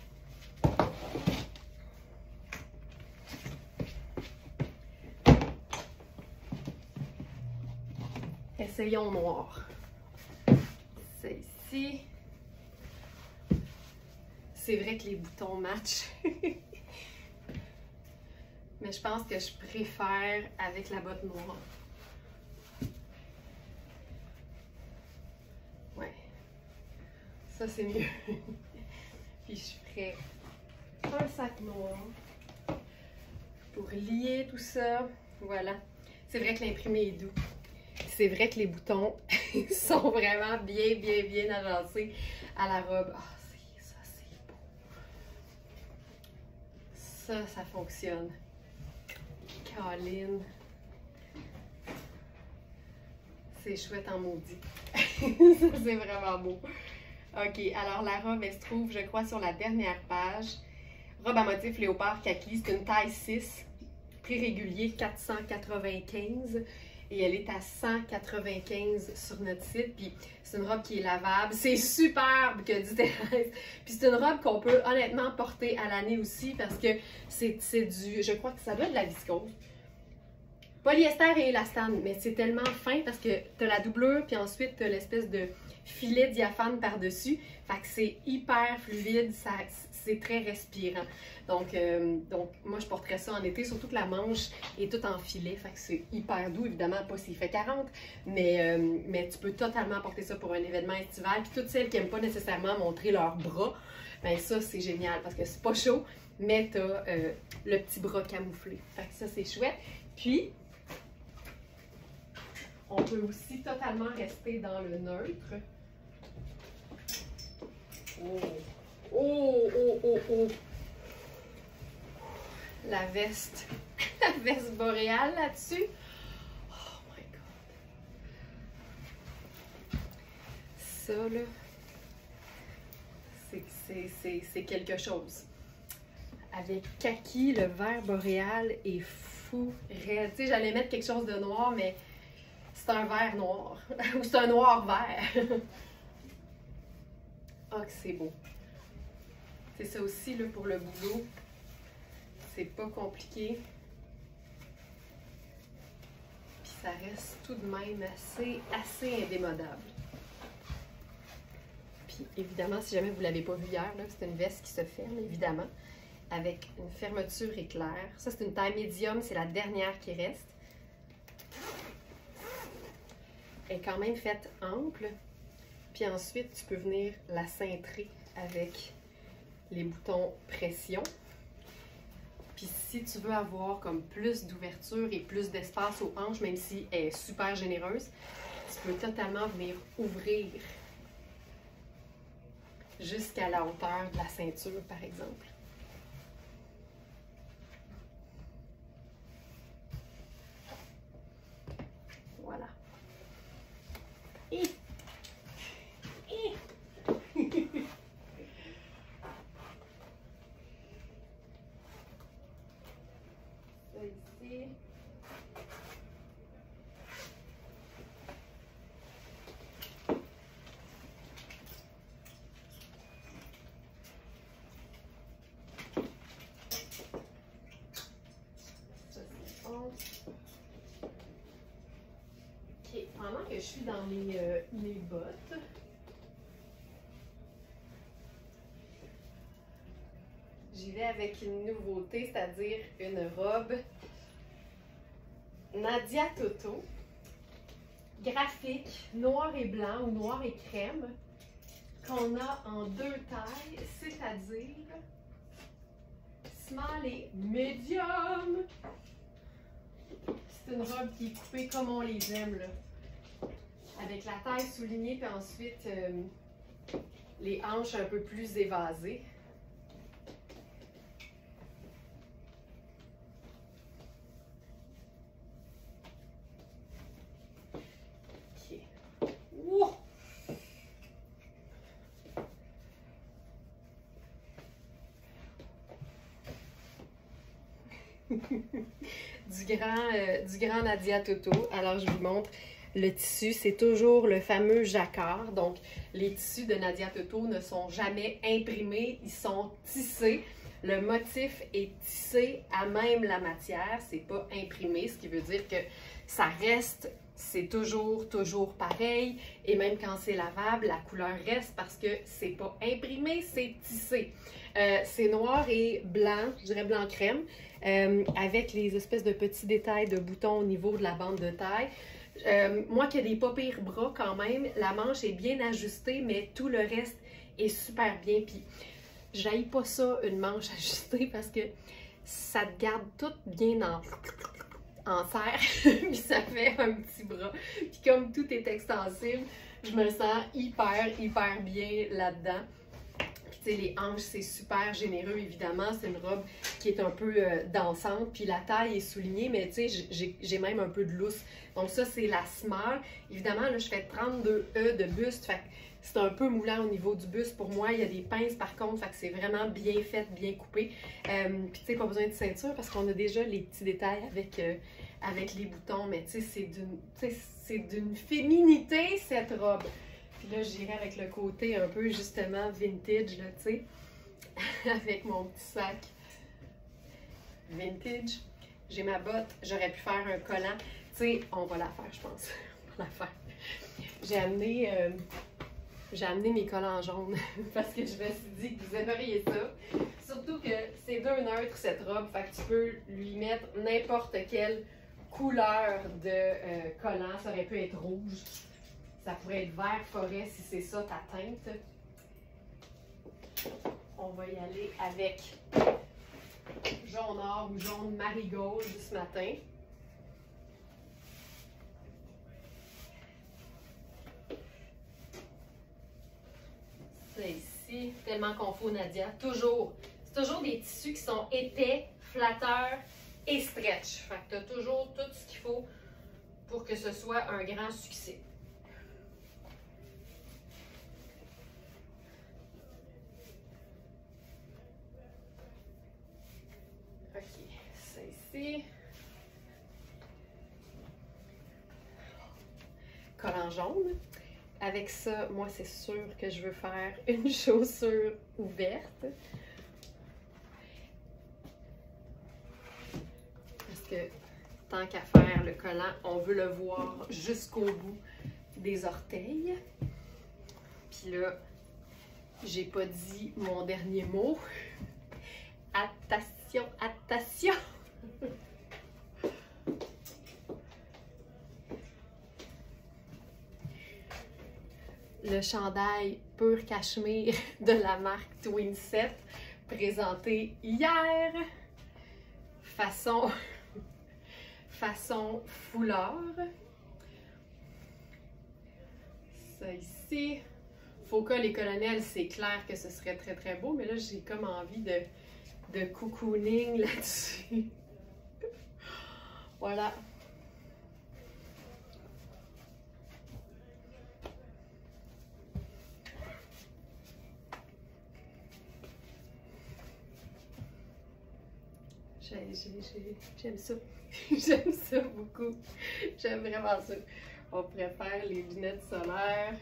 Essayons noir. C'est ici. C'est vrai que les boutons matchent. Mais je pense que je préfère avec la botte noire. Ouais. Ça, c'est mieux. Puis je ferai un sac noir pour lier tout ça. Voilà. C'est vrai que l'imprimé est doux. C'est vrai que les boutons sont vraiment bien, bien, bien agencés à la robe. Ah, oh, ça, c'est beau. Ça, ça fonctionne. Caroline. C'est chouette en maudit. Ça, c'est vraiment beau. OK, alors la robe, elle se trouve, je crois, sur la dernière page. Robe à motif léopard kaki, c'est une taille six. Prix régulier quatre cent quatre-vingt-quinze. Et elle est à cent quatre-vingt-quinze sur notre site. Puis c'est une robe qui est lavable. C'est superbe, que dit Thérèse. Puis c'est une robe qu'on peut honnêtement porter à l'année aussi parce que c'est du... Je crois que ça doit être de la viscose. Polyester et élastane, mais c'est tellement fin parce que tu as la doublure, puis ensuite tu as l'espèce de filet diaphane par-dessus. Fait que c'est hyper fluide, c'est très respirant. Donc, euh, donc, moi, je porterais ça en été, surtout que la manche est toute en filet. Fait que c'est hyper doux, évidemment, pas s'il fait quarante, mais, euh, mais tu peux totalement porter ça pour un événement estival. Puis toutes celles qui n'aiment pas nécessairement montrer leurs bras, ben ça, c'est génial parce que c'est pas chaud, mais tu as euh, le petit bras camouflé. Fait que ça, c'est chouette. Puis, on peut aussi totalement rester dans le neutre. Oh, oh, oh, oh, oh. La veste, la veste boréale là-dessus. Oh my God. Ça, là, c'est quelque chose. Avec kaki, le vert boréal est fou raide. Tu sais, j'allais mettre quelque chose de noir, mais c'est un vert noir. Ou c'est un noir vert. Ah, oh, que c'est beau. C'est ça aussi, là, pour le boulot. C'est pas compliqué. Puis ça reste tout de même assez, assez indémodable. Puis évidemment, si jamais vous ne l'avez pas vu hier, c'est une veste qui se ferme, évidemment, avec une fermeture éclair. Ça, c'est une taille médium, c'est la dernière qui reste. Elle est quand même faite ample. Puis ensuite, tu peux venir la cintrer avec les boutons pression. Puis si tu veux avoir comme plus d'ouverture et plus d'espace aux hanches, même si elle est super généreuse, tu peux totalement venir ouvrir jusqu'à la hauteur de la ceinture, par exemple. Voilà. Et... Et... ici. Ça, c'est bon. Ok, pendant que je suis dans les, euh, les bottes, j'y vais avec une nouveauté, c'est-à-dire une robe Nadia Toto, graphique, noir et blanc ou noir et crème, qu'on a en deux tailles, c'est-à-dire small et medium. C'est une robe qui est coupée comme on les aime, là. Avec la taille soulignée, puis ensuite euh, les hanches un peu plus évasées. du, grand, euh, du grand Nadia Toto. Alors, je vous montre le tissu. C'est toujours le fameux jacquard. Donc, les tissus de Nadia Toto ne sont jamais imprimés. Ils sont tissés. Le motif est tissé à même la matière. C'est pas imprimé, ce qui veut dire que ça reste... C'est toujours, toujours pareil. Et même quand c'est lavable, la couleur reste parce que c'est pas imprimé, c'est tissé. Euh, c'est noir et blanc, je dirais blanc crème, euh, avec les espèces de petits détails de boutons au niveau de la bande de taille. Euh, moi qui ai des pas pires bras quand même, la manche est bien ajustée, mais tout le reste est super bien. Puis, j'haïs pas ça, une manche ajustée, parce que ça te garde tout bien en... en serre, puis ça fait un petit bras. Puis comme tout est extensible, je me sens hyper, hyper bien là-dedans. Puis tu sais, les hanches, c'est super généreux, évidemment. C'est une robe qui est un peu euh, dansante, puis la taille est soulignée, mais tu sais, j'ai même un peu de lousse. Donc ça, c'est la small. Évidemment, là, je fais trente-deux E de buste, fait que c'est un peu moulant au niveau du buste pour moi. Il y a des pinces par contre, fait que c'est vraiment bien fait, bien coupé. Euh, puis tu sais, pas besoin de ceinture parce qu'on a déjà les petits détails avec, euh, avec les boutons. Mais tu sais, c'est d'une féminité cette robe. Puis là, j'irai avec le côté un peu justement vintage, là, tu sais, avec mon petit sac vintage. J'ai ma botte, j'aurais pu faire un collant. Tu sais, on va la faire, je pense. On va la faire. J'ai amené... Euh, J'ai amené mes collants jaunes parce que je me suis dit que vous aimeriez ça. Surtout que c'est deux neutres cette robe, fait que tu peux lui mettre n'importe quelle couleur de euh, collant. Ça aurait pu être rouge, ça pourrait être vert forêt si c'est ça ta teinte. On va y aller avec jaune or ou jaune marigold ce matin. C'est ici, tellement confort Nadia, toujours. C'est toujours des tissus qui sont épais, flatteurs et stretch. Fait que tu as toujours tout ce qu'il faut pour que ce soit un grand succès. Ok, c'est ici. Collant jaune. Avec ça, moi, c'est sûr que je veux faire une chaussure ouverte. Parce que tant qu'à faire le collant, on veut le voir jusqu'au bout des orteils. Puis là, j'ai pas dit mon dernier mot. Attention, attention! Le chandail pur cachemire de la marque Twinset, présenté hier, façon, façon foulard. Ça ici. Fauca les colonels, c'est clair que ce serait très très beau, mais là j'ai comme envie de, de cocooning là-dessus. Voilà. J'aime ça. J'aime ça beaucoup. J'aime vraiment ça. On préfère les lunettes solaires.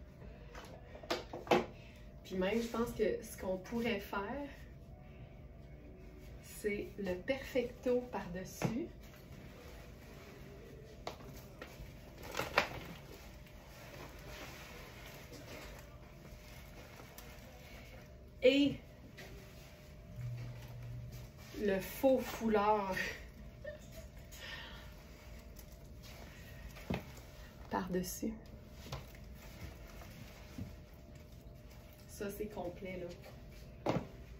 Puis même, je pense que ce qu'on pourrait faire, c'est le perfecto par-dessus. Et le faux foulard par-dessus. Ça, c'est complet, là.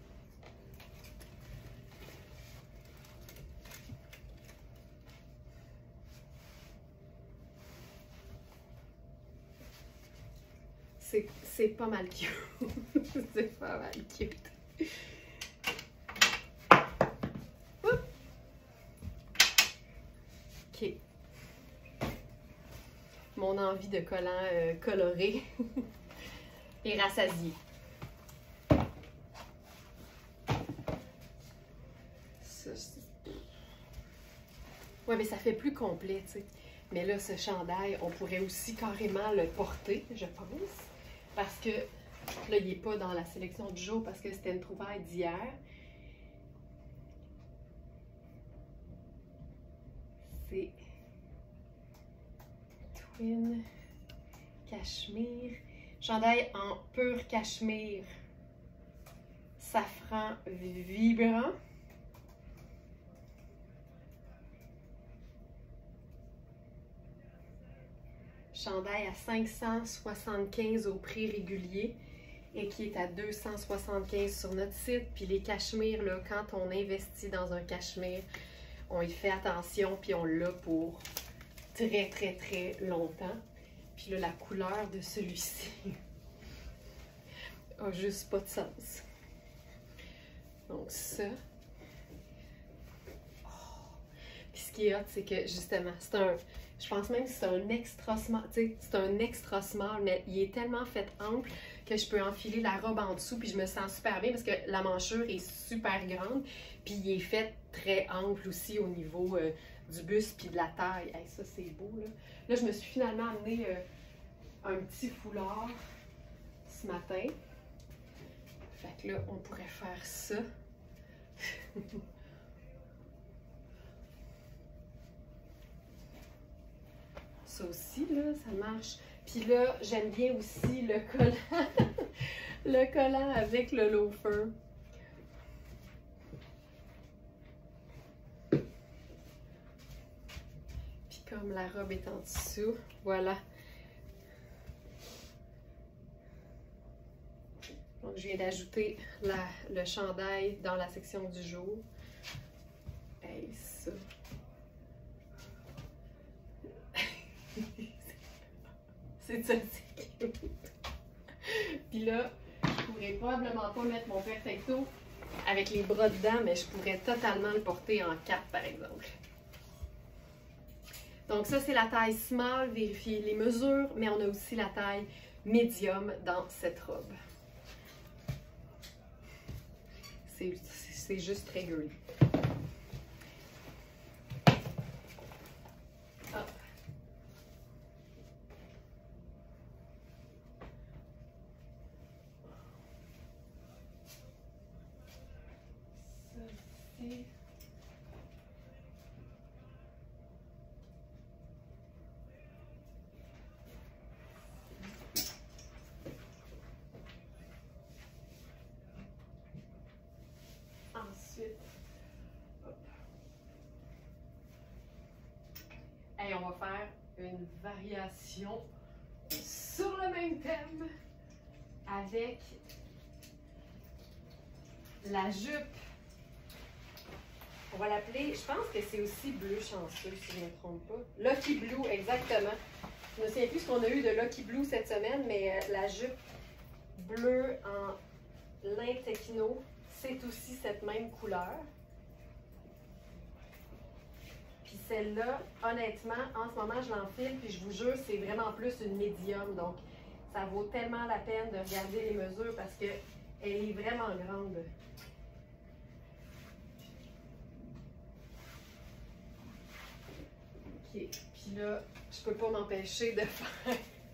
C'est pas mal cute. C'est pas mal cute. OK. Mon envie de collant euh, coloré est rassasiée. Ça, ouais, mais ça fait plus complet, tu sais. Mais là, ce chandail, on pourrait aussi carrément le porter, je pense. Parce que là, il n'est pas dans la sélection du jour parce que c'était une trouvaille d'hier. C'est Twin Cachemire. Chandail en pur cachemire. Safran vibrant. Chandail à cinq cent soixante-quinze au prix régulier et qui est à deux cent soixante-quinze sur notre site. Puis les cachemires, là, quand on investit dans un cachemire, on y fait attention puis on l'a pour très très très longtemps. Puis là, la couleur de celui-ci a juste pas de sens. Donc ça. Oh. Puis ce qui est hot, c'est que justement, c'est un... Je pense même que c'est un extra small, tu sais, c'est un extra small, mais il est tellement fait ample que je peux enfiler la robe en dessous, puis je me sens super bien parce que la manchure est super grande, puis il est fait très ample aussi au niveau euh, du buste puis de la taille. Hey, ça, c'est beau, là. Là, je me suis finalement amené euh, un petit foulard ce matin. Fait que là, on pourrait faire ça. Ça aussi, là, ça marche. Puis là, j'aime bien aussi le collant. Le collant avec le loafer. Puis comme la robe est en dessous, voilà. Donc, je viens d'ajouter le chandail dans la section du jour. Hey, ça. C'est ça, c'est cute. Puis là, je pourrais probablement pas mettre mon perfecto avec les bras dedans, mais je pourrais totalement le porter en quatre, par exemple. Donc ça, c'est la taille small, vérifiez les mesures, mais on a aussi la taille médium dans cette robe. C'est juste très girly. Ah. Ça, c'est... une variation sur le même thème avec la jupe. On va l'appeler, je pense que c'est aussi bleu chanceux, si je ne me trompe pas. Lucky Blue, exactement. Je ne me souviens plus ce qu'on a eu de Lucky Blue cette semaine, mais euh, la jupe bleue en lin techno, c'est aussi cette même couleur. Puis celle-là, honnêtement, en ce moment, je l'enfile, puis je vous jure, c'est vraiment plus une médium. Donc, ça vaut tellement la peine de regarder les mesures parce qu'elle est vraiment grande. OK. Puis là, je peux pas m'empêcher de faire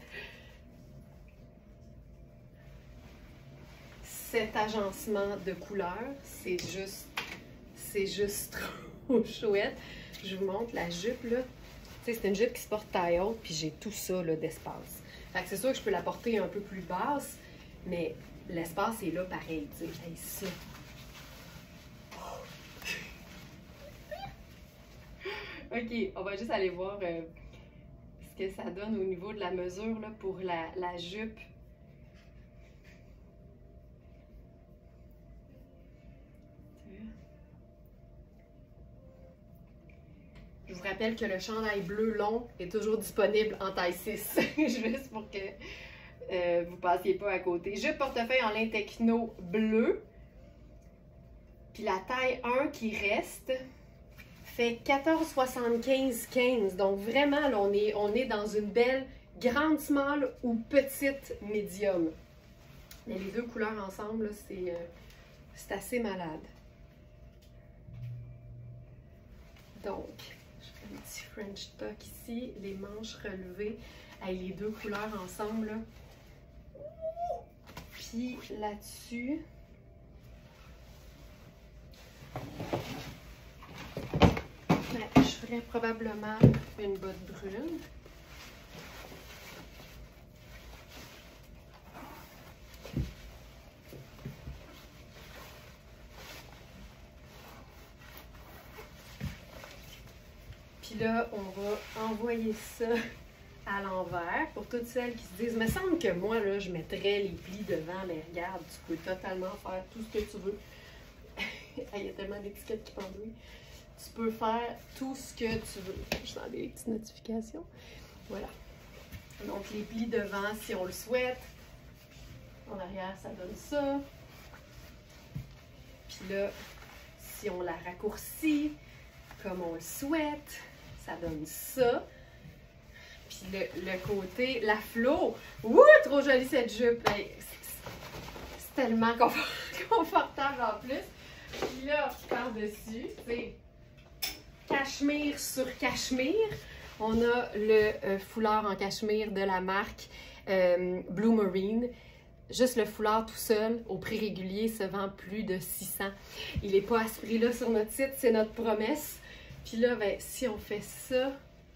cet agencement de couleurs. C'est juste, c'est juste trop chouette. Je vous montre la jupe, là. Tu sais, c'est une jupe qui se porte taille haute, puis j'ai tout ça, là, d'espace. Fait que c'est sûr que je peux la porter un peu plus basse, mais l'espace est là pareil, tu sais. Hey, ça. OK, on va juste aller voir euh, ce que ça donne au niveau de la mesure là, pour la, la jupe. Je vous rappelle que le chandail bleu long est toujours disponible en taille six, juste pour que euh, vous ne passiez pas à côté. Jupe portefeuille en lin techno bleu. Puis la taille un qui reste fait quatorze soixante-quinze quinze. Donc vraiment, là, on est, on est dans une belle grande small ou petite médium. Mais les deux couleurs ensemble, c'est euh, c'est assez malade. Donc, je fais un petit French tuck ici, les manches relevées avec les deux couleurs ensemble. Là. Puis là-dessus, je ferais probablement une botte brune. Puis là, on va envoyer ça à l'envers pour toutes celles qui se disent « me semble que moi, là, je mettrais les plis devant. » Mais regarde, tu peux totalement faire tout ce que tu veux. Il y a tellement d'étiquettes qui pendouillent. Tu peux faire tout ce que tu veux. Je sens des petites notifications. Voilà. Donc, les plis devant, si on le souhaite. En arrière, ça donne ça. Puis là, si on la raccourcit, comme on le souhaite, ça donne ça. Puis le, le côté, la flow. Ouh, trop jolie cette jupe. C'est tellement confortable en plus. Puis là, par-dessus, c'est cachemire sur cachemire. On a le euh, foulard en cachemire de la marque euh, Blue Marine. Juste le foulard tout seul, au prix régulier, se vend plus de six cents. Il n'est pas à ce prix-là sur notre site, c'est notre promesse. Puis là, ben, si on fait ça,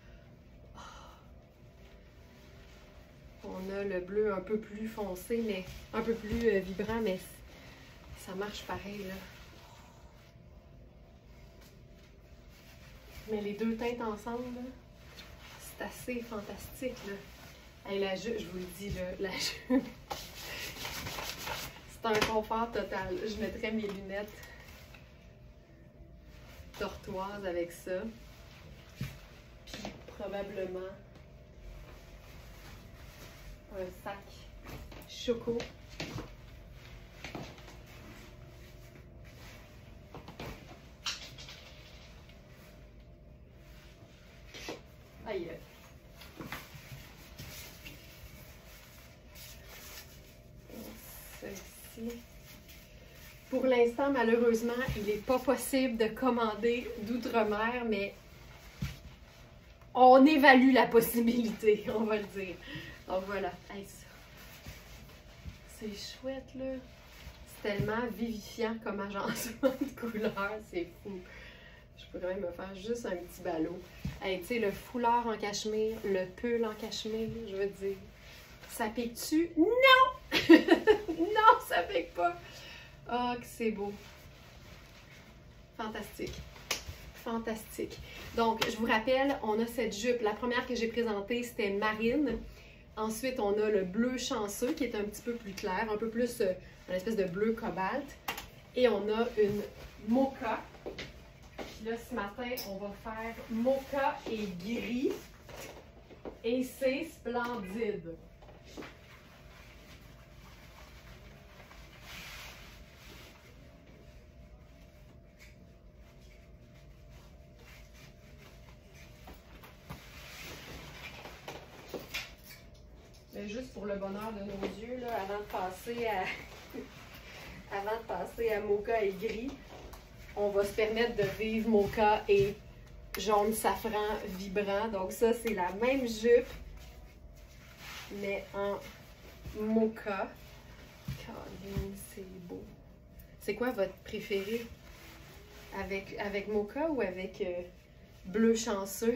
on a le bleu un peu plus foncé, mais un peu plus euh, vibrant, mais ça marche pareil, là. Mais les deux teintes ensemble, c'est assez fantastique, là. Hey, la jupe, je vous le dis, là, la jupe, c'est un confort total. Je mettrais mes lunettes tortoises avec ça. Puis probablement un sac choco. Aïe. Ceci. Pour l'instant, malheureusement, il n'est pas possible de commander d'outre-mer, mais on évalue la possibilité, on va le dire. Donc voilà. Hey, ça. C'est chouette, là. C'est tellement vivifiant comme agencement de couleurs, c'est fou. Je pourrais même me faire juste un petit ballot. Hey, tu sais, le foulard en cachemire, le pull en cachemire, je veux dire. Ça pique-tu? Non! Non, ça pique pas. Oh, que c'est beau. Fantastique. fantastique. Donc, je vous rappelle, on a cette jupe. La première que j'ai présentée, c'était marine. Ensuite, on a le bleu chanceux qui est un petit peu plus clair, un peu plus euh, une espèce de bleu cobalt. Et on a une mocha. Puis là, ce matin, on va faire mocha et gris. Et c'est splendide. Mais juste pour le bonheur de nos yeux, là, avant de passer à avant de passer à mocha et gris, on va se permettre de vivre mocha et jaune safran vibrant. Donc ça, c'est la même jupe, mais en mocha. Caroline, c'est beau. C'est quoi votre préféré? Avec, avec mocha ou avec euh, bleu chanceux?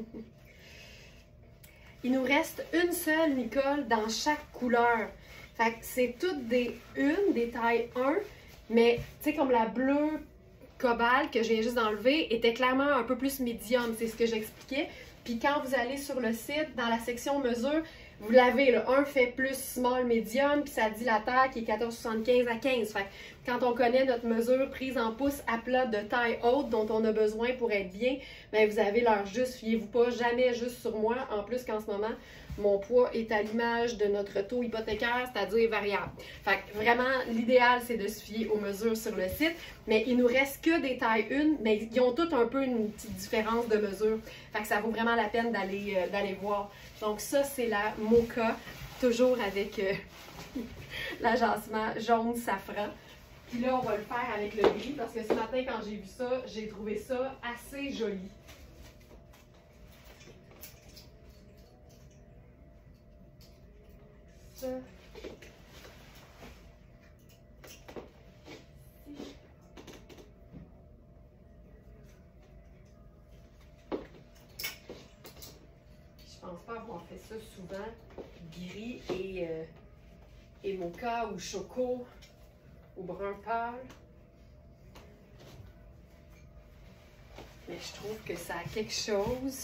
Il nous reste une seule, Nicole, dans chaque couleur. Fait que c'est toutes des une, des tailles un, mais tu sais, comme la bleue cobalt que je viens juste d'enlever était clairement un peu plus médium, c'est ce que j'expliquais. Puis quand vous allez sur le site, dans la section mesure, vous l'avez, le un fait plus small, medium, puis ça dit la taille qui est quatorze soixante-quinze à quinze. Fait que quand on connaît notre mesure prise en pouces à plat de taille haute dont on a besoin pour être bien, bien vous avez l'heure juste, fiez-vous pas jamais juste sur moi. En plus qu'en ce moment, mon poids est à l'image de notre taux hypothécaire, c'est-à-dire variable. Fait que vraiment, l'idéal, c'est de se fier aux mesures sur le site. Mais il nous reste que des tailles une, mais ils ont toutes un peu une petite différence de mesure. Fait que ça vaut vraiment la peine d'aller euh, d'aller voir. Donc ça, c'est la mocha, toujours avec euh, l'agencement jaune safran. Puis là, on va le faire avec le gris parce que ce matin, quand j'ai vu ça, j'ai trouvé ça assez joli. Ça. Je pense pas avoir fait ça souvent, gris et, euh, et mocha ou choco ou brun pâle. Mais je trouve que ça a quelque chose.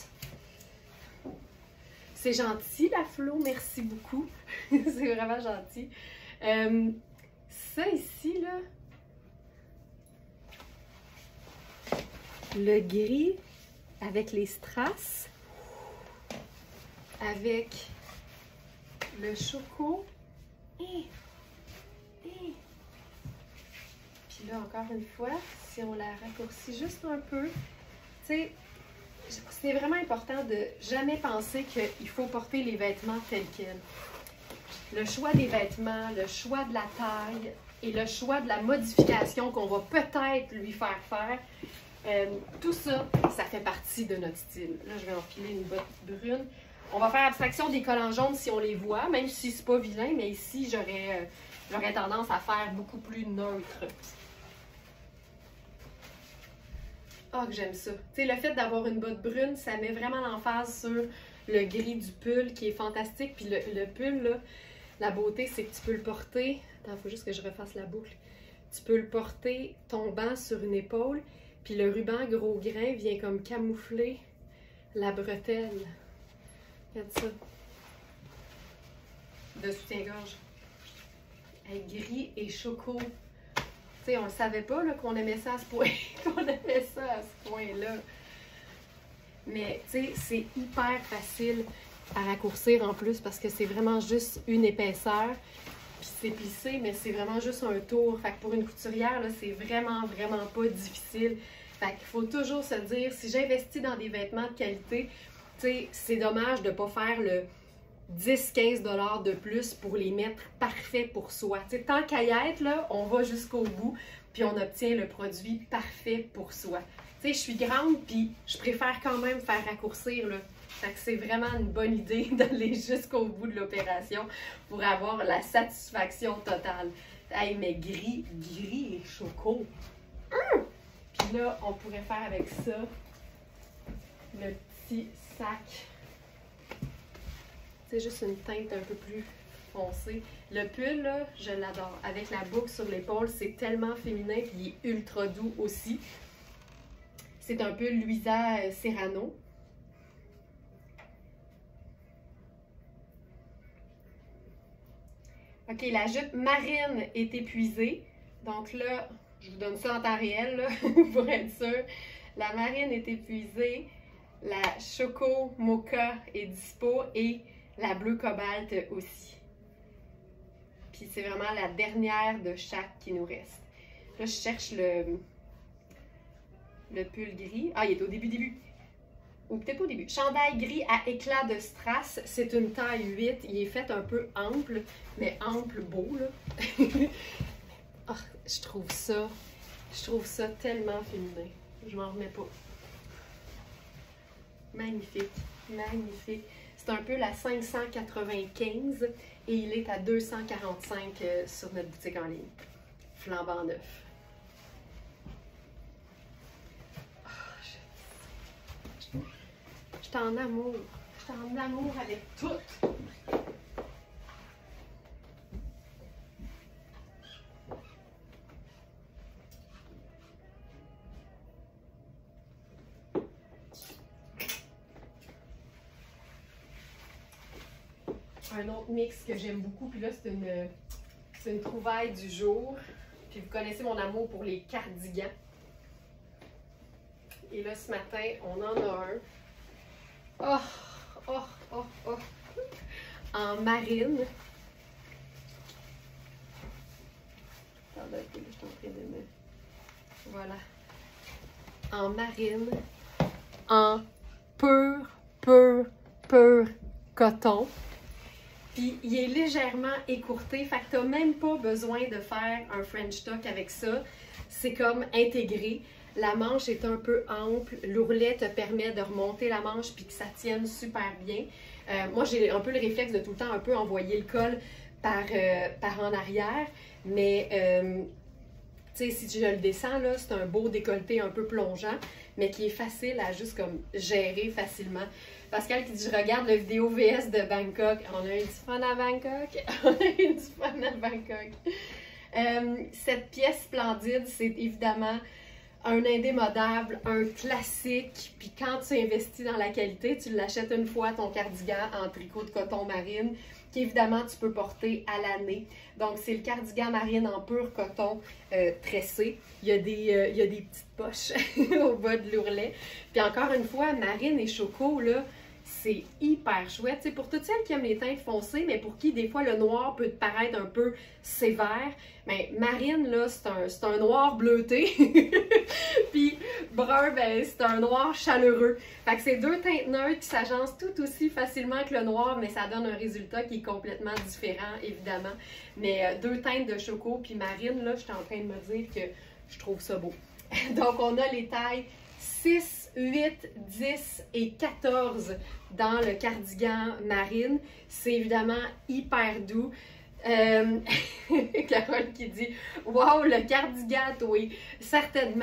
C'est gentil la Flo, merci beaucoup. C'est vraiment gentil. Euh, ça ici, là, le gris avec les strass, avec le choco. Et, et. Puis là, encore une fois, si on la raccourcit juste un peu, tu sais, c'est vraiment important de jamais penser qu'il faut porter les vêtements tels quels. Le choix des vêtements, le choix de la taille et le choix de la modification qu'on va peut-être lui faire faire, euh, tout ça, ça fait partie de notre style. Là, je vais enfiler une botte brune. On va faire abstraction des collants jaunes si on les voit, même si c'est pas vilain, mais ici, j'aurais euh, j'aurais tendance à faire beaucoup plus neutre. Ah, que j'aime ça. Tu sais, le fait d'avoir une botte brune, ça met vraiment l'emphase sur le gris du pull qui est fantastique. Puis le, le pull, là, la beauté, c'est que tu peux le porter. Attends, il faut juste que je refasse la boucle. Tu peux le porter tombant sur une épaule. Puis le ruban gros grain vient comme camoufler la bretelle. Regarde ça. De soutien-gorge. Gris et choco. Tu sais, on ne le savait pas qu'on aimait ça à ce point, qu'on aimait ça à ce point-là. Mais tu sais, c'est hyper facile à raccourcir en plus parce que c'est vraiment juste une épaisseur. Puis c'est plissé, mais c'est vraiment juste un tour. Fait que pour une couturière, là, c'est vraiment, vraiment pas difficile. Fait qu'il faut toujours se dire, si j'investis dans des vêtements de qualité, tu sais, c'est dommage de ne pas faire le dix à quinze dollars de plus pour les mettre parfaits pour soi. T'sais, tant qu'à y être, là, on va jusqu'au bout, puis on obtient le produit parfait pour soi. Tu sais, je suis grande, puis je préfère quand même faire raccourcir, là. Fait que c'est vraiment une bonne idée d'aller jusqu'au bout de l'opération pour avoir la satisfaction totale. Hey, mais gris, gris et choco. Hum! Puis là, on pourrait faire avec ça le petit sac. C'est juste une teinte un peu plus foncée. Le pull, là, je l'adore. Avec la boucle sur l'épaule, c'est tellement féminin puis il est ultra doux aussi. C'est un peu Louisa Serrano. OK, la jupe marine est épuisée. Donc là, je vous donne ça en temps réel, là, pour être sûr. La marine est épuisée. La choco mocha est dispo et la bleu cobalt aussi. Puis c'est vraiment la dernière de chaque qui nous reste. Là, je cherche le, le pull gris. Ah, il est au début, début. Ou peut-être pas au début. Chandail gris à éclat de strass. C'est une taille huit. Il est fait un peu ample, mais ample beau, là. Oh, je trouve ça, je trouve ça tellement féminin. Je m'en remets pas. Magnifique, magnifique. C'est un peu la cinq cent quatre-vingt-quinze et il est à deux cent quarante-cinq euh, sur notre boutique en ligne. Flambant neuf. Oh, je suis en amour. Je suis en amour avec tout. Un autre mix que j'aime beaucoup, puis là c'est une, c'est une trouvaille du jour. Puis vous connaissez mon amour pour les cardigans. Et là ce matin, on en a un. Oh, oh, oh, oh. En marine. Attendez, je suis en train de me... Voilà. En marine. En pur, pur, pur coton. Puis il est légèrement écourté, fait que tu n'as même pas besoin de faire un French tuck avec ça. C'est comme intégré. La manche est un peu ample. L'ourlet te permet de remonter la manche puis que ça tienne super bien. Euh, moi, j'ai un peu le réflexe de tout le temps un peu envoyer le col par, euh, par en arrière. Mais, euh, tu sais, si je le descends, là, c'est un beau décolleté un peu plongeant, mais qui est facile à juste comme gérer facilement. Pascal qui dit « Je regarde la vidéo V S de Bangkok. » On a eu du fun à Bangkok. On a eu du fun à Bangkok. Euh, cette pièce splendide, c'est évidemment un indémodable, un classique. Puis quand tu investis dans la qualité, tu l'achètes une fois, ton cardigan en tricot de coton marine, qu'évidemment tu peux porter à l'année. Donc c'est le cardigan marine en pur coton euh, tressé. Il y a des, euh, il y a des petites poches au bas de l'ourlet. Puis encore une fois, marine et choco, là, c'est hyper chouette. C'est pour toutes celles qui aiment les teintes foncées, mais pour qui des fois le noir peut te paraître un peu sévère. Mais marine, là, c'est un, c'est un noir bleuté. Puis brun, ben, c'est un noir chaleureux. Fait que c'est deux teintes neutres qui s'agencent tout aussi facilement que le noir, mais ça donne un résultat qui est complètement différent, évidemment. Mais euh, deux teintes de choco puis marine, là, je suis en train de me dire que je trouve ça beau. Donc, on a les tailles six, huit, dix et quatorze dans le cardigan marine. C'est évidemment hyper doux. Euh, Carole qui dit « Wow, le cardigan, oui, certainement. »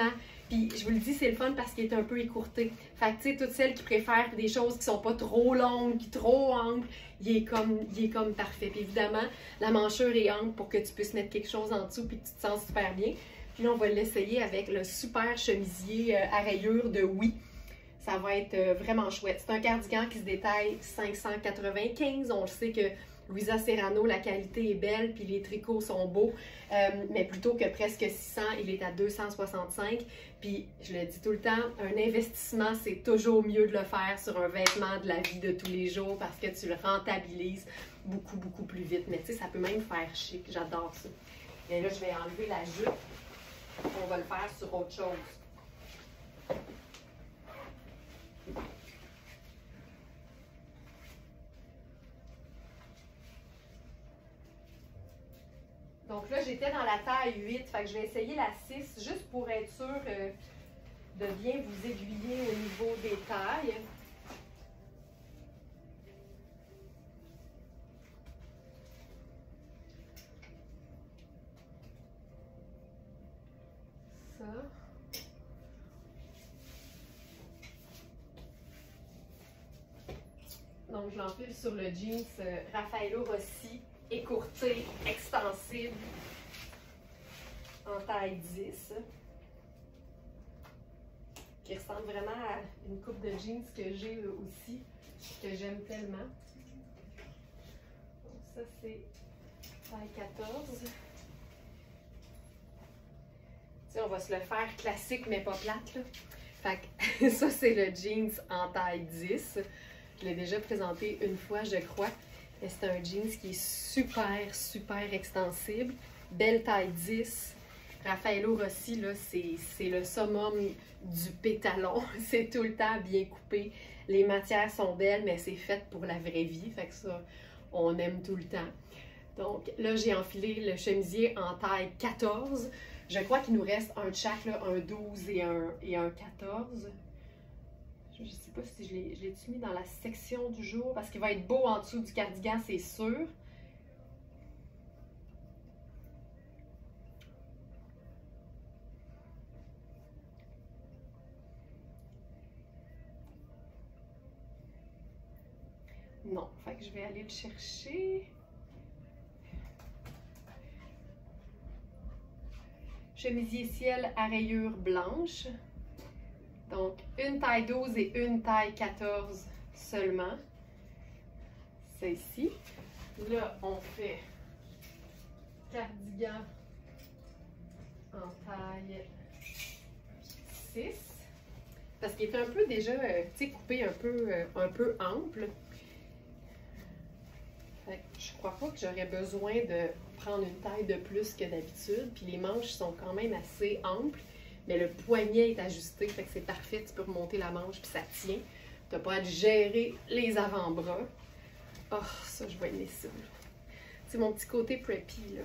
Puis je vous le dis, c'est le fun parce qu'il est un peu écourté. Fait que tu sais, toutes celles qui préfèrent des choses qui sont pas trop longues puis trop amples, il est comme, il est comme parfait. Puis évidemment, la manchure est ample pour que tu puisses mettre quelque chose en dessous puis que tu te sens super bien. Puis là, on va l'essayer avec le super chemisier euh, à rayures de Oui. Ça va être euh, vraiment chouette. C'est un cardigan qui se détaille cinq cent quatre-vingt-quinze. On le sait que Louisa Serrano, la qualité est belle, puis les tricots sont beaux. Euh, mais plutôt que presque six cents, il est à deux cent soixante-cinq. Puis, je le dis tout le temps, un investissement, c'est toujours mieux de le faire sur un vêtement de la vie de tous les jours parce que tu le rentabilises beaucoup, beaucoup plus vite. Mais tu sais, ça peut même faire chic. J'adore ça. Et là, je vais enlever la jupe. On va le faire sur autre chose. Donc là, j'étais dans la taille huit, fait que je vais essayer la six juste pour être sûre euh, de bien vous aiguiller au niveau des tailles. Ça. Donc, je l'enfile sur le jeans euh, Raffaello Rossi, écourté, extensible, en taille dix. qui ressemble vraiment à une coupe de jeans que j'ai aussi, que j'aime tellement. Donc ça, c'est taille quatorze. Tu sais, on va se le faire classique, mais pas plate, là. Fait que ça, c'est le jeans en taille dix. Je l'ai déjà présenté une fois, je crois. Et c'est un jeans qui est super, super extensible. Belle taille dix. Raffaello Rossi, là, c'est le summum du pétalon. C'est tout le temps bien coupé. Les matières sont belles, mais c'est fait pour la vraie vie. Fait que ça, on aime tout le temps. Donc là, j'ai enfilé le chemisier en taille quatorze. Je crois qu'il nous reste un de chaque, là, un douze et un, et un quatorze. Je ne sais pas si je l'ai mis dans la section du jour parce qu'il va être beau en dessous du cardigan, c'est sûr. Non, fait que je vais aller le chercher. Chemisier ciel à rayures blanches. Donc, une taille douze et une taille quatorze seulement. C'est ici. Là, on fait cardigan en taille six. Parce qu'il est un peu déjà, euh, tu sais, coupé un peu, euh, un peu ample. Fait que je crois pas que j'aurais besoin de prendre une taille de plus que d'habitude. Puis les manches sont quand même assez amples. Mais le poignet est ajusté, fait que c'est parfait. Tu peux remonter la manche puis ça tient. Tu n'as pas à gérer les avant-bras. Oh, ça, je vais aimer ça. C'est mon petit côté preppy, là.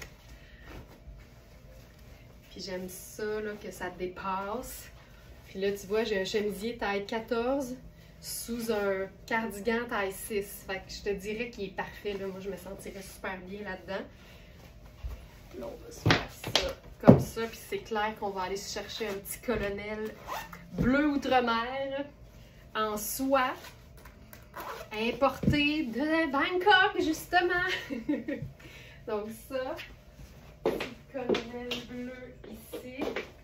Puis j'aime ça, là, que ça dépasse. Puis là, tu vois, j'ai un chemisier taille quatorze sous un cardigan taille six. Fait que je te dirais qu'il est parfait, là. Moi, je me sentirais super bien là-dedans. Là, on va se faire ça comme ça. Puis c'est clair qu'on va aller se chercher un petit colonel bleu outre-mer en soie, importé de Bangkok, justement. Donc ça, petit colonel bleu ici.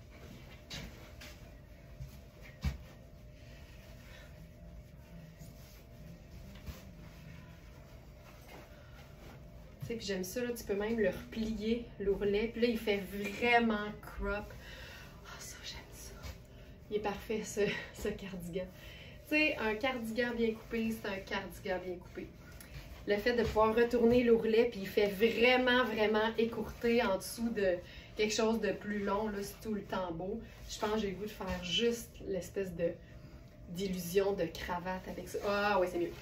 Puis j'aime ça, là, tu peux même le replier, l'ourlet. Puis là, il fait vraiment crop. Ah, oh, ça, j'aime ça. Il est parfait, ce, ce cardigan. Tu sais, un cardigan bien coupé, c'est un cardigan bien coupé. Le fait de pouvoir retourner l'ourlet, puis il fait vraiment, vraiment écourter en dessous de quelque chose de plus long, là, c'est tout le temps beau. Je pense que j'ai le goût de faire juste l'espèce de d'illusion de cravate avec ça. Ah, ouais, c'est mieux.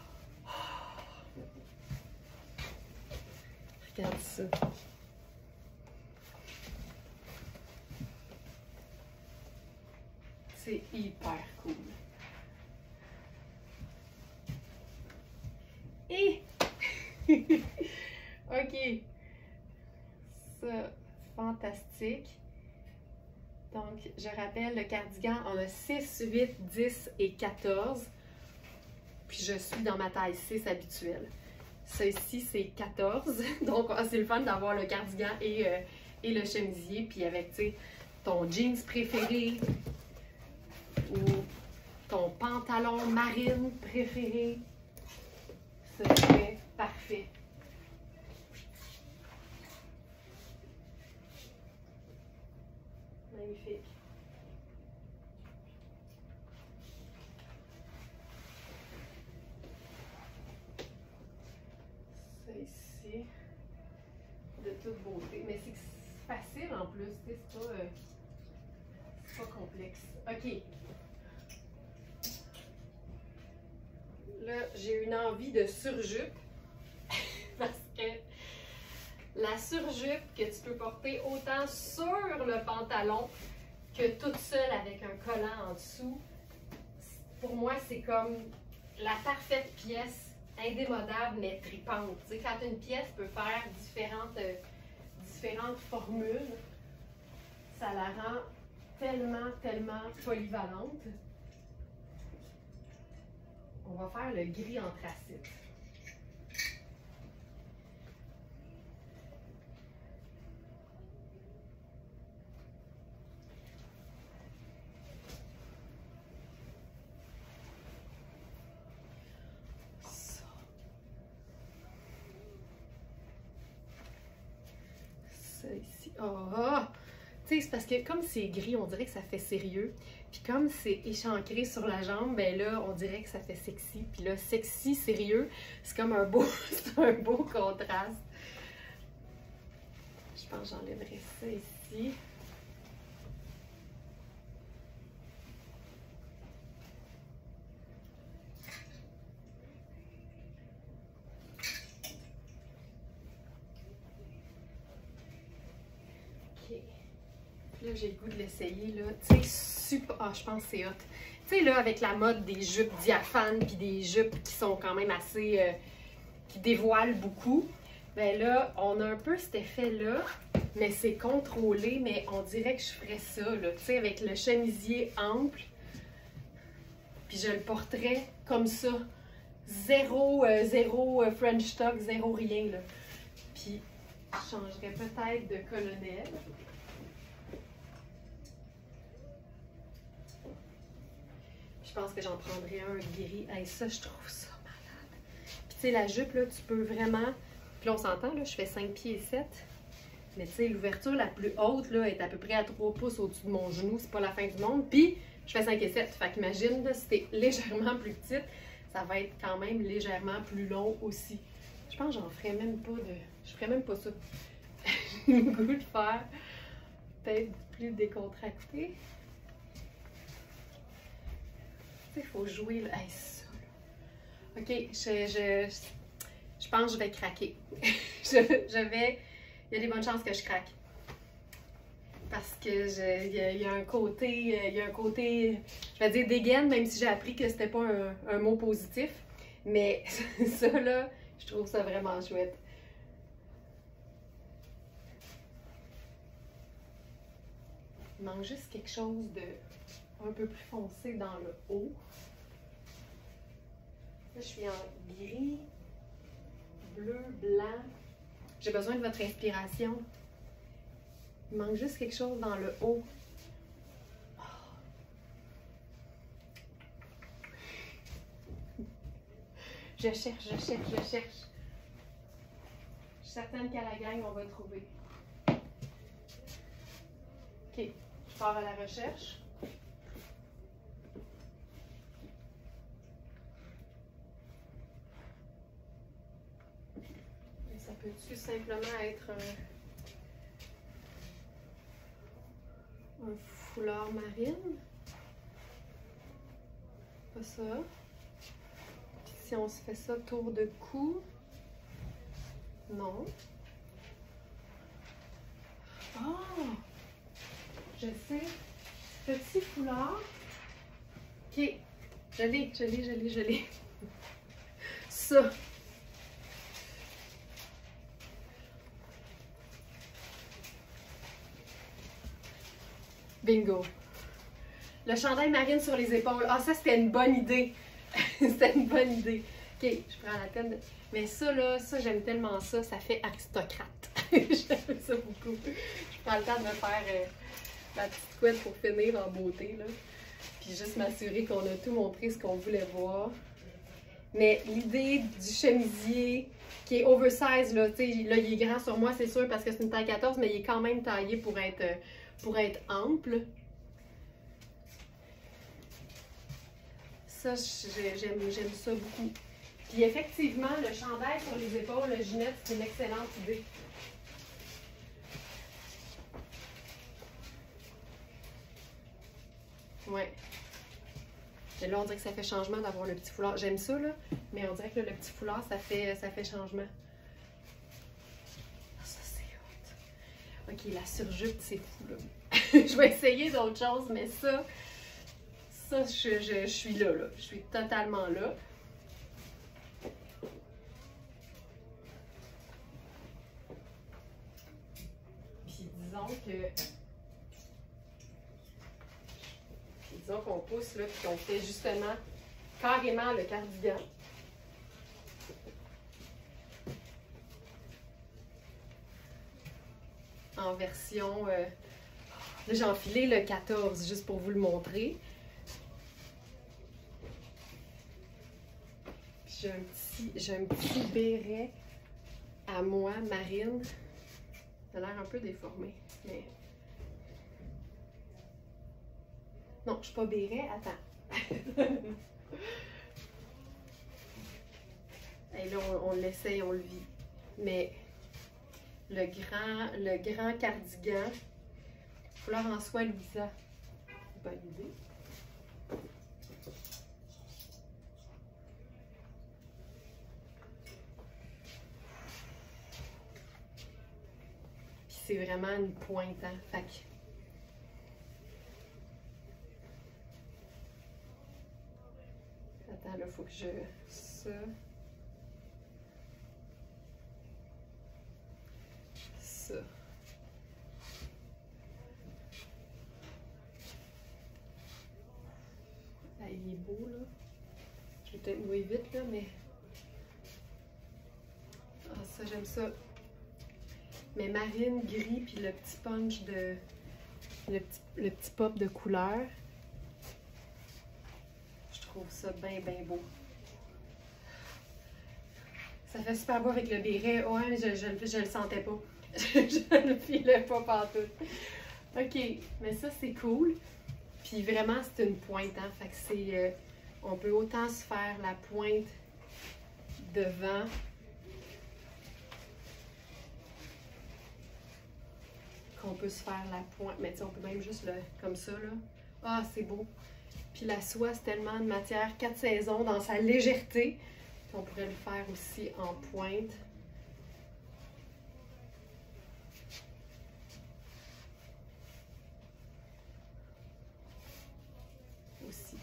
Regarde ça. C'est hyper cool. Et ok. Ça, fantastique. Donc, je rappelle, le cardigan, on a six, huit, dix et quatorze. Puis je suis dans ma taille six habituelle. Ça ici, c'est quatorze. Donc, oh, c'est le fun d'avoir le cardigan et, euh, et le chemisier. Puis avec, tu sais, ton jeans préféré ou ton pantalon marine préféré. Ce serait parfait. Magnifique. Ici, de toute beauté. Mais c'est facile en plus, c'est pas, euh, pas complexe. Ok. Là, j'ai une envie de surjupe parce que la surjupe que tu peux porter autant sur le pantalon que toute seule avec un collant en dessous, pour moi, c'est comme la parfaite pièce. Indémodable, mais tripante. Tu sais, quand une pièce peut faire différentes, euh, différentes formules, ça la rend tellement, tellement polyvalente. On va faire le gris anthracite. ça ici. Oh! Tu sais, c'est parce que comme c'est gris, on dirait que ça fait sérieux. Puis comme c'est échancré sur la jambe, ben là, on dirait que ça fait sexy. Puis là, sexy, sérieux, c'est comme un beau, c'est un beau contraste. Je pense que j'enlèverai ça ici. Là, j'ai le goût de l'essayer, là. Tu sais, super... Ah, je pense que c'est hot. Tu sais, là, avec la mode des jupes diaphanes, puis des jupes qui sont quand même assez... Euh, qui dévoilent beaucoup. Ben là, on a un peu cet effet-là, mais c'est contrôlé, mais on dirait que je ferais ça, là. Tu sais, avec le chemisier ample. Puis je le porterais comme ça. Zéro, euh, zéro euh, French tuck, zéro rien, là. Puis, je changerais peut-être de colonel. Je pense que j'en prendrais un gris. Hey, ça, je trouve ça malade. Puis, tu sais, la jupe, là, tu peux vraiment... Puis là, on s'entend, là, je fais cinq pieds et sept. Mais tu sais, l'ouverture la plus haute, là, est à peu près à trois pouces au-dessus de mon genou. C'est pas la fin du monde. Puis, je fais cinq et sept. Fait qu'imagine, là, si t'es légèrement plus petite, ça va être quand même légèrement plus long aussi. Je pense que j'en ferais même pas de... Je ferais même pas ça. J'ai le goût de faire peut-être plus décontracté. Il faut jouer, là. Hey, ça, là. OK, je, je, je pense que je vais craquer. je, je vais... Il y a des bonnes chances que je craque. Parce que je, il, y a, il y a un côté... Il y a un côté... Je vais dire dégaine, même si j'ai appris que c'était pas un, un mot positif. Mais ça, là, je trouve ça vraiment chouette. Il manque juste quelque chose de un peu plus foncé dans le haut. Là, je suis en gris, bleu, blanc. J'ai besoin de votre inspiration. Il manque juste quelque chose dans le haut. Oh. Je cherche, je cherche, je cherche. Je suis certaine qu'à la gang, on va trouver. OK, je pars à la recherche. Ça peut-tu simplement être un, un foulard marine? Pas ça. Puis si on se fait ça tour de cou? Non. Oh! Je sais. Petit foulard. OK. Je l'ai, je l'ai, je l'ai, je l'ai. Ça. Bingo. Le chandail marine sur les épaules. Ah, ça, c'était une bonne idée. C'était une bonne idée. OK, je prends la peine de... Mais ça, là, ça, j'aime tellement ça. Ça fait aristocrate. J'aime ça beaucoup. Je prends le temps de me faire euh, ma petite couette pour finir en beauté, là. Puis juste m'assurer qu'on a tout montré ce qu'on voulait voir. Mais l'idée du chemisier qui est oversize, là, tu sais, là, il est grand sur moi, c'est sûr, parce que c'est une taille quatorze, mais il est quand même taillé pour être... Euh, pour être ample. Ça, j'aime j'aime ça beaucoup. Puis effectivement, le chandail sur les épaules, le Ginette, c'est une excellente idée. Ouais. Et là, on dirait que ça fait changement d'avoir le petit foulard. J'aime ça, là, mais on dirait que là, le petit foulard, ça fait, ça fait changement. OK, la surjupe, c'est fou, là. Je vais essayer d'autres choses, mais ça, ça, je, je, je suis là, là. Je suis totalement là. Puis disons que... Disons qu'on pousse, là, puis qu'on fait justement carrément le cardigan. En version... Euh... Là, j'ai enfilé le quatorze, juste pour vous le montrer. J'ai un petit, j'ai un petit béret à moi, marine. Ça a l'air un peu déformé, mais... Non, je suis pas béret, attends. Et là, on, on l'essaye, on le vit. Mais le grand, le grand cardigan, couleur en soie Louisa. Bonne idée. Puis c'est vraiment une pointe, hein. Fait que... Attends, là, il faut que je... Ça... Ça. Ah, il est beau, là. Je vais peut-être mouiller vite, là, mais... Ah, ça, j'aime ça. Mais marine, gris, puis le petit punch de... Le petit, le petit pop de couleur. Je trouve ça bien, bien beau. Ça fait super beau avec le béret. Ouais, mais je, je, je le sentais pas. Je ne filais pas partout. OK, mais ça, c'est cool. Puis vraiment, c'est une pointe, hein. Fait que c'est... Euh, on peut autant se faire la pointe devant qu'on peut se faire la pointe. Mais tu sais, on peut même juste le... comme ça, là. Ah, c'est beau. Puis la soie, c'est tellement une matière quatre saisons dans sa légèreté. On pourrait le faire aussi en pointe. Aussi.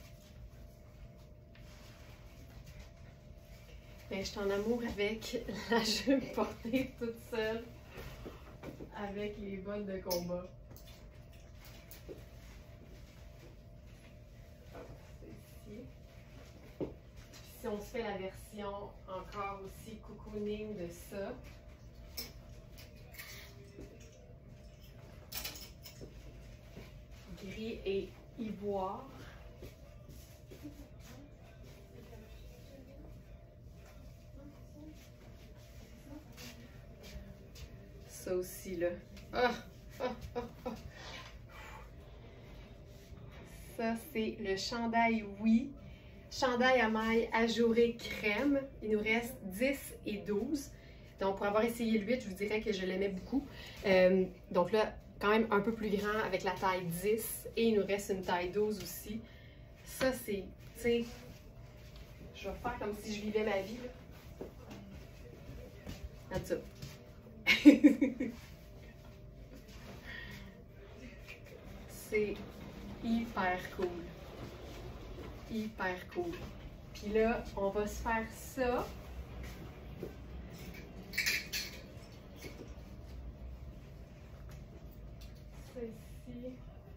Mais je suis en amour avec la jupe portée toute seule avec les bottes de combat. Si on se fait la version encore aussi cocooning de ça. Gris et ivoire. Ça aussi, là. Ah, ah, ah, ah. Ça, c'est le chandail Oui. Chandail à mailles ajouré crème. Il nous reste dix et douze. Donc, pour avoir essayé le huit, je vous dirais que je l'aimais beaucoup. Euh, donc là, quand même un peu plus grand avec la taille dix. Et il nous reste une taille douze aussi. Ça, c'est, tu sais, je vais faire comme si je vivais ma vie, là. Regarde ça. C'est hyper cool. Hyper cool. Puis là, on va se faire ça. Ceci.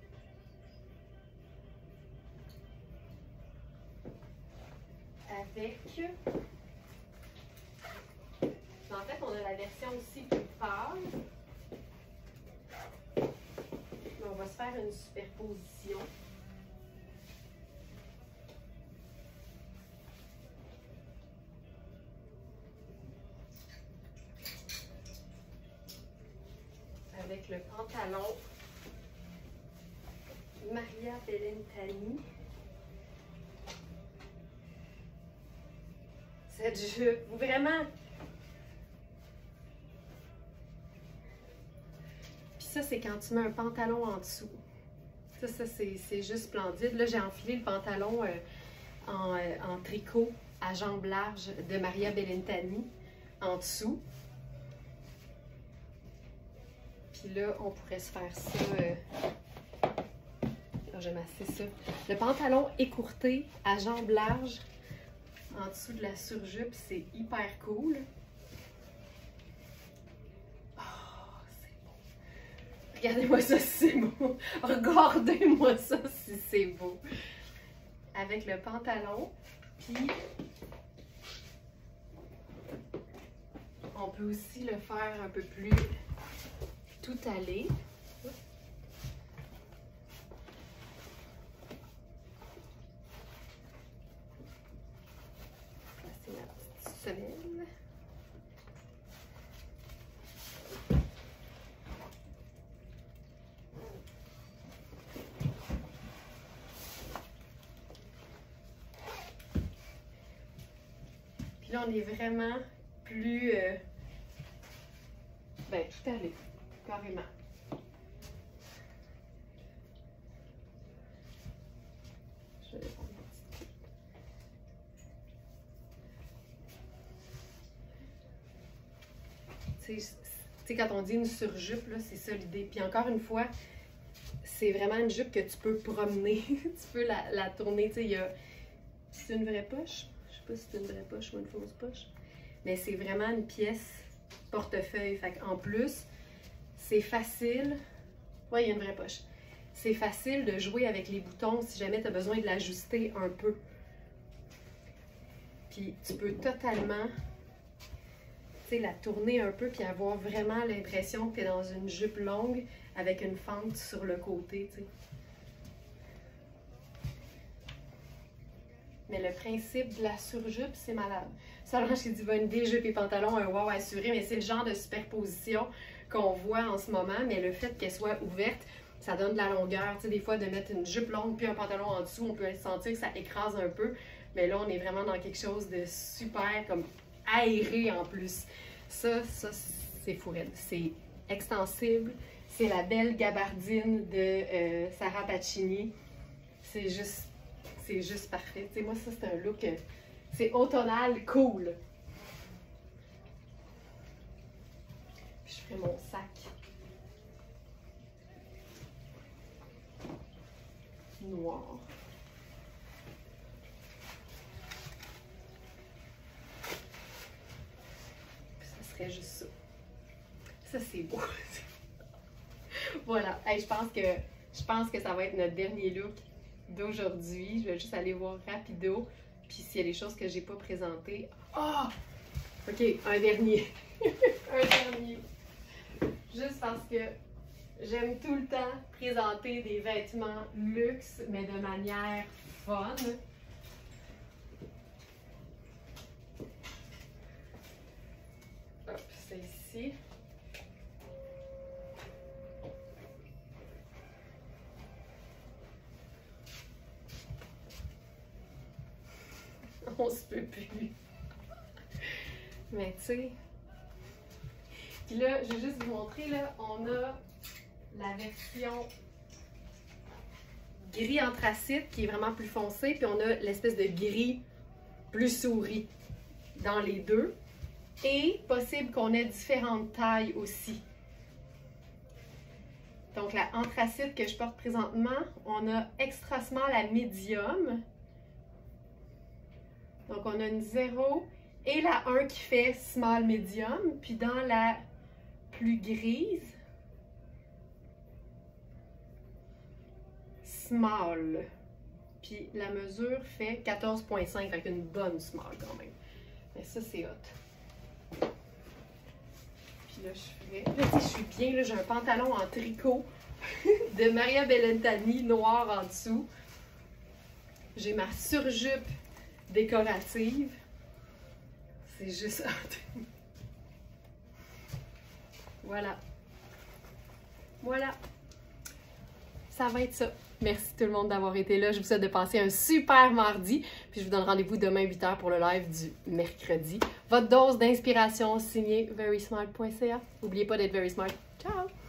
Avec... En fait, on a la version aussi plus pâle. Mais on va se faire une superposition. Avec le pantalon Maria Bellintani. Cette jupe, vraiment. Puis ça, c'est quand tu mets un pantalon en dessous. Ça, ça c'est juste splendide. Là, j'ai enfilé le pantalon euh, en, euh, en tricot à jambes larges de Maria Bellintani en dessous. Puis là, on pourrait se faire ça. Euh... J'aime assez ça. Le pantalon écourté à jambes larges en dessous de la surjupe, c'est hyper cool. Oh, c'est beau. Regardez-moi ça si c'est beau. Regardez-moi ça si c'est beau. Avec le pantalon, puis on peut aussi le faire un peu plus tout allé. C'est ma petite semelle. là, on est vraiment plus... Euh... Ben, tout allé, carrément. Je vais prendre une petite... Tu sais, quand on dit une surjupe, là, c'est ça l'idée. Puis encore une fois, c'est vraiment une jupe que tu peux promener. Tu peux la, la tourner. Tu sais, il y a... C'est une vraie poche? Je sais pas si c'est une vraie poche ou une fausse poche. Mais c'est vraiment une pièce portefeuille. Fait qu'en plus, c'est facile. Ouais, il y a une vraie poche. C'est facile de jouer avec les boutons si jamais tu as besoin de l'ajuster un peu. Puis tu peux totalement, tu sais, la tourner un peu puis avoir vraiment l'impression que tu es dans une jupe longue avec une fente sur le côté, tu sais. Mais le principe de la surjupe, c'est malade. Solange qui dit bonne idée, jupe et pantalon, un wow assuré, mais c'est le genre de superposition qu'on voit en ce moment, mais le fait qu'elle soit ouverte, ça donne de la longueur. Tu sais, des fois, de mettre une jupe longue puis un pantalon en dessous, on peut sentir que ça écrase un peu, mais là, on est vraiment dans quelque chose de super, comme aéré en plus. Ça, ça, c'est fou raide. C'est extensible. C'est la belle gabardine de euh, Sarah Pacini. C'est juste... C'est juste parfait. Tu sais, moi, ça, c'est un look, euh, c'est automnal, cool. Puis je ferai mon sac noir. Puis ça serait juste ça. Ça, c'est beau. Voilà. Hey, je pense que je pense que ça va être notre dernier look d'aujourd'hui. Je vais juste aller voir rapido. Puis s'il y a des choses que j'ai pas présentées. Ah! Oh! Ok, un dernier. Un dernier. Juste parce que j'aime tout le temps présenter des vêtements luxe, mais de manière fun. Hop, c'est ici. On se peut plus. Mais tu sais. Puis là, je vais juste vous montrer, là, on a la version gris anthracite qui est vraiment plus foncé, puis on a l'espèce de gris plus souris dans les deux. Et possible qu'on ait différentes tailles aussi. Donc la anthracite que je porte présentement, on a extra small à medium. Donc, on a une zéro et la un qui fait small medium. Puis dans la plus grise, small. Puis la mesure fait quatorze virgule cinq avec une bonne small quand même. Mais ça, c'est hot. Puis là, je fais... Là, tu sais, je suis bien. Là, j'ai un pantalon en tricot de Maria Bellentani, noir en dessous. J'ai ma surjupe décorative. C'est juste hot. Voilà. Voilà. Ça va être ça. Merci tout le monde d'avoir été là. Je vous souhaite de passer un super mardi. Puis je vous donne rendez-vous demain huit heures pour le live du mercredi. Votre dose d'inspiration signée very smart point c a. N'oubliez pas d'être very smart. Ciao!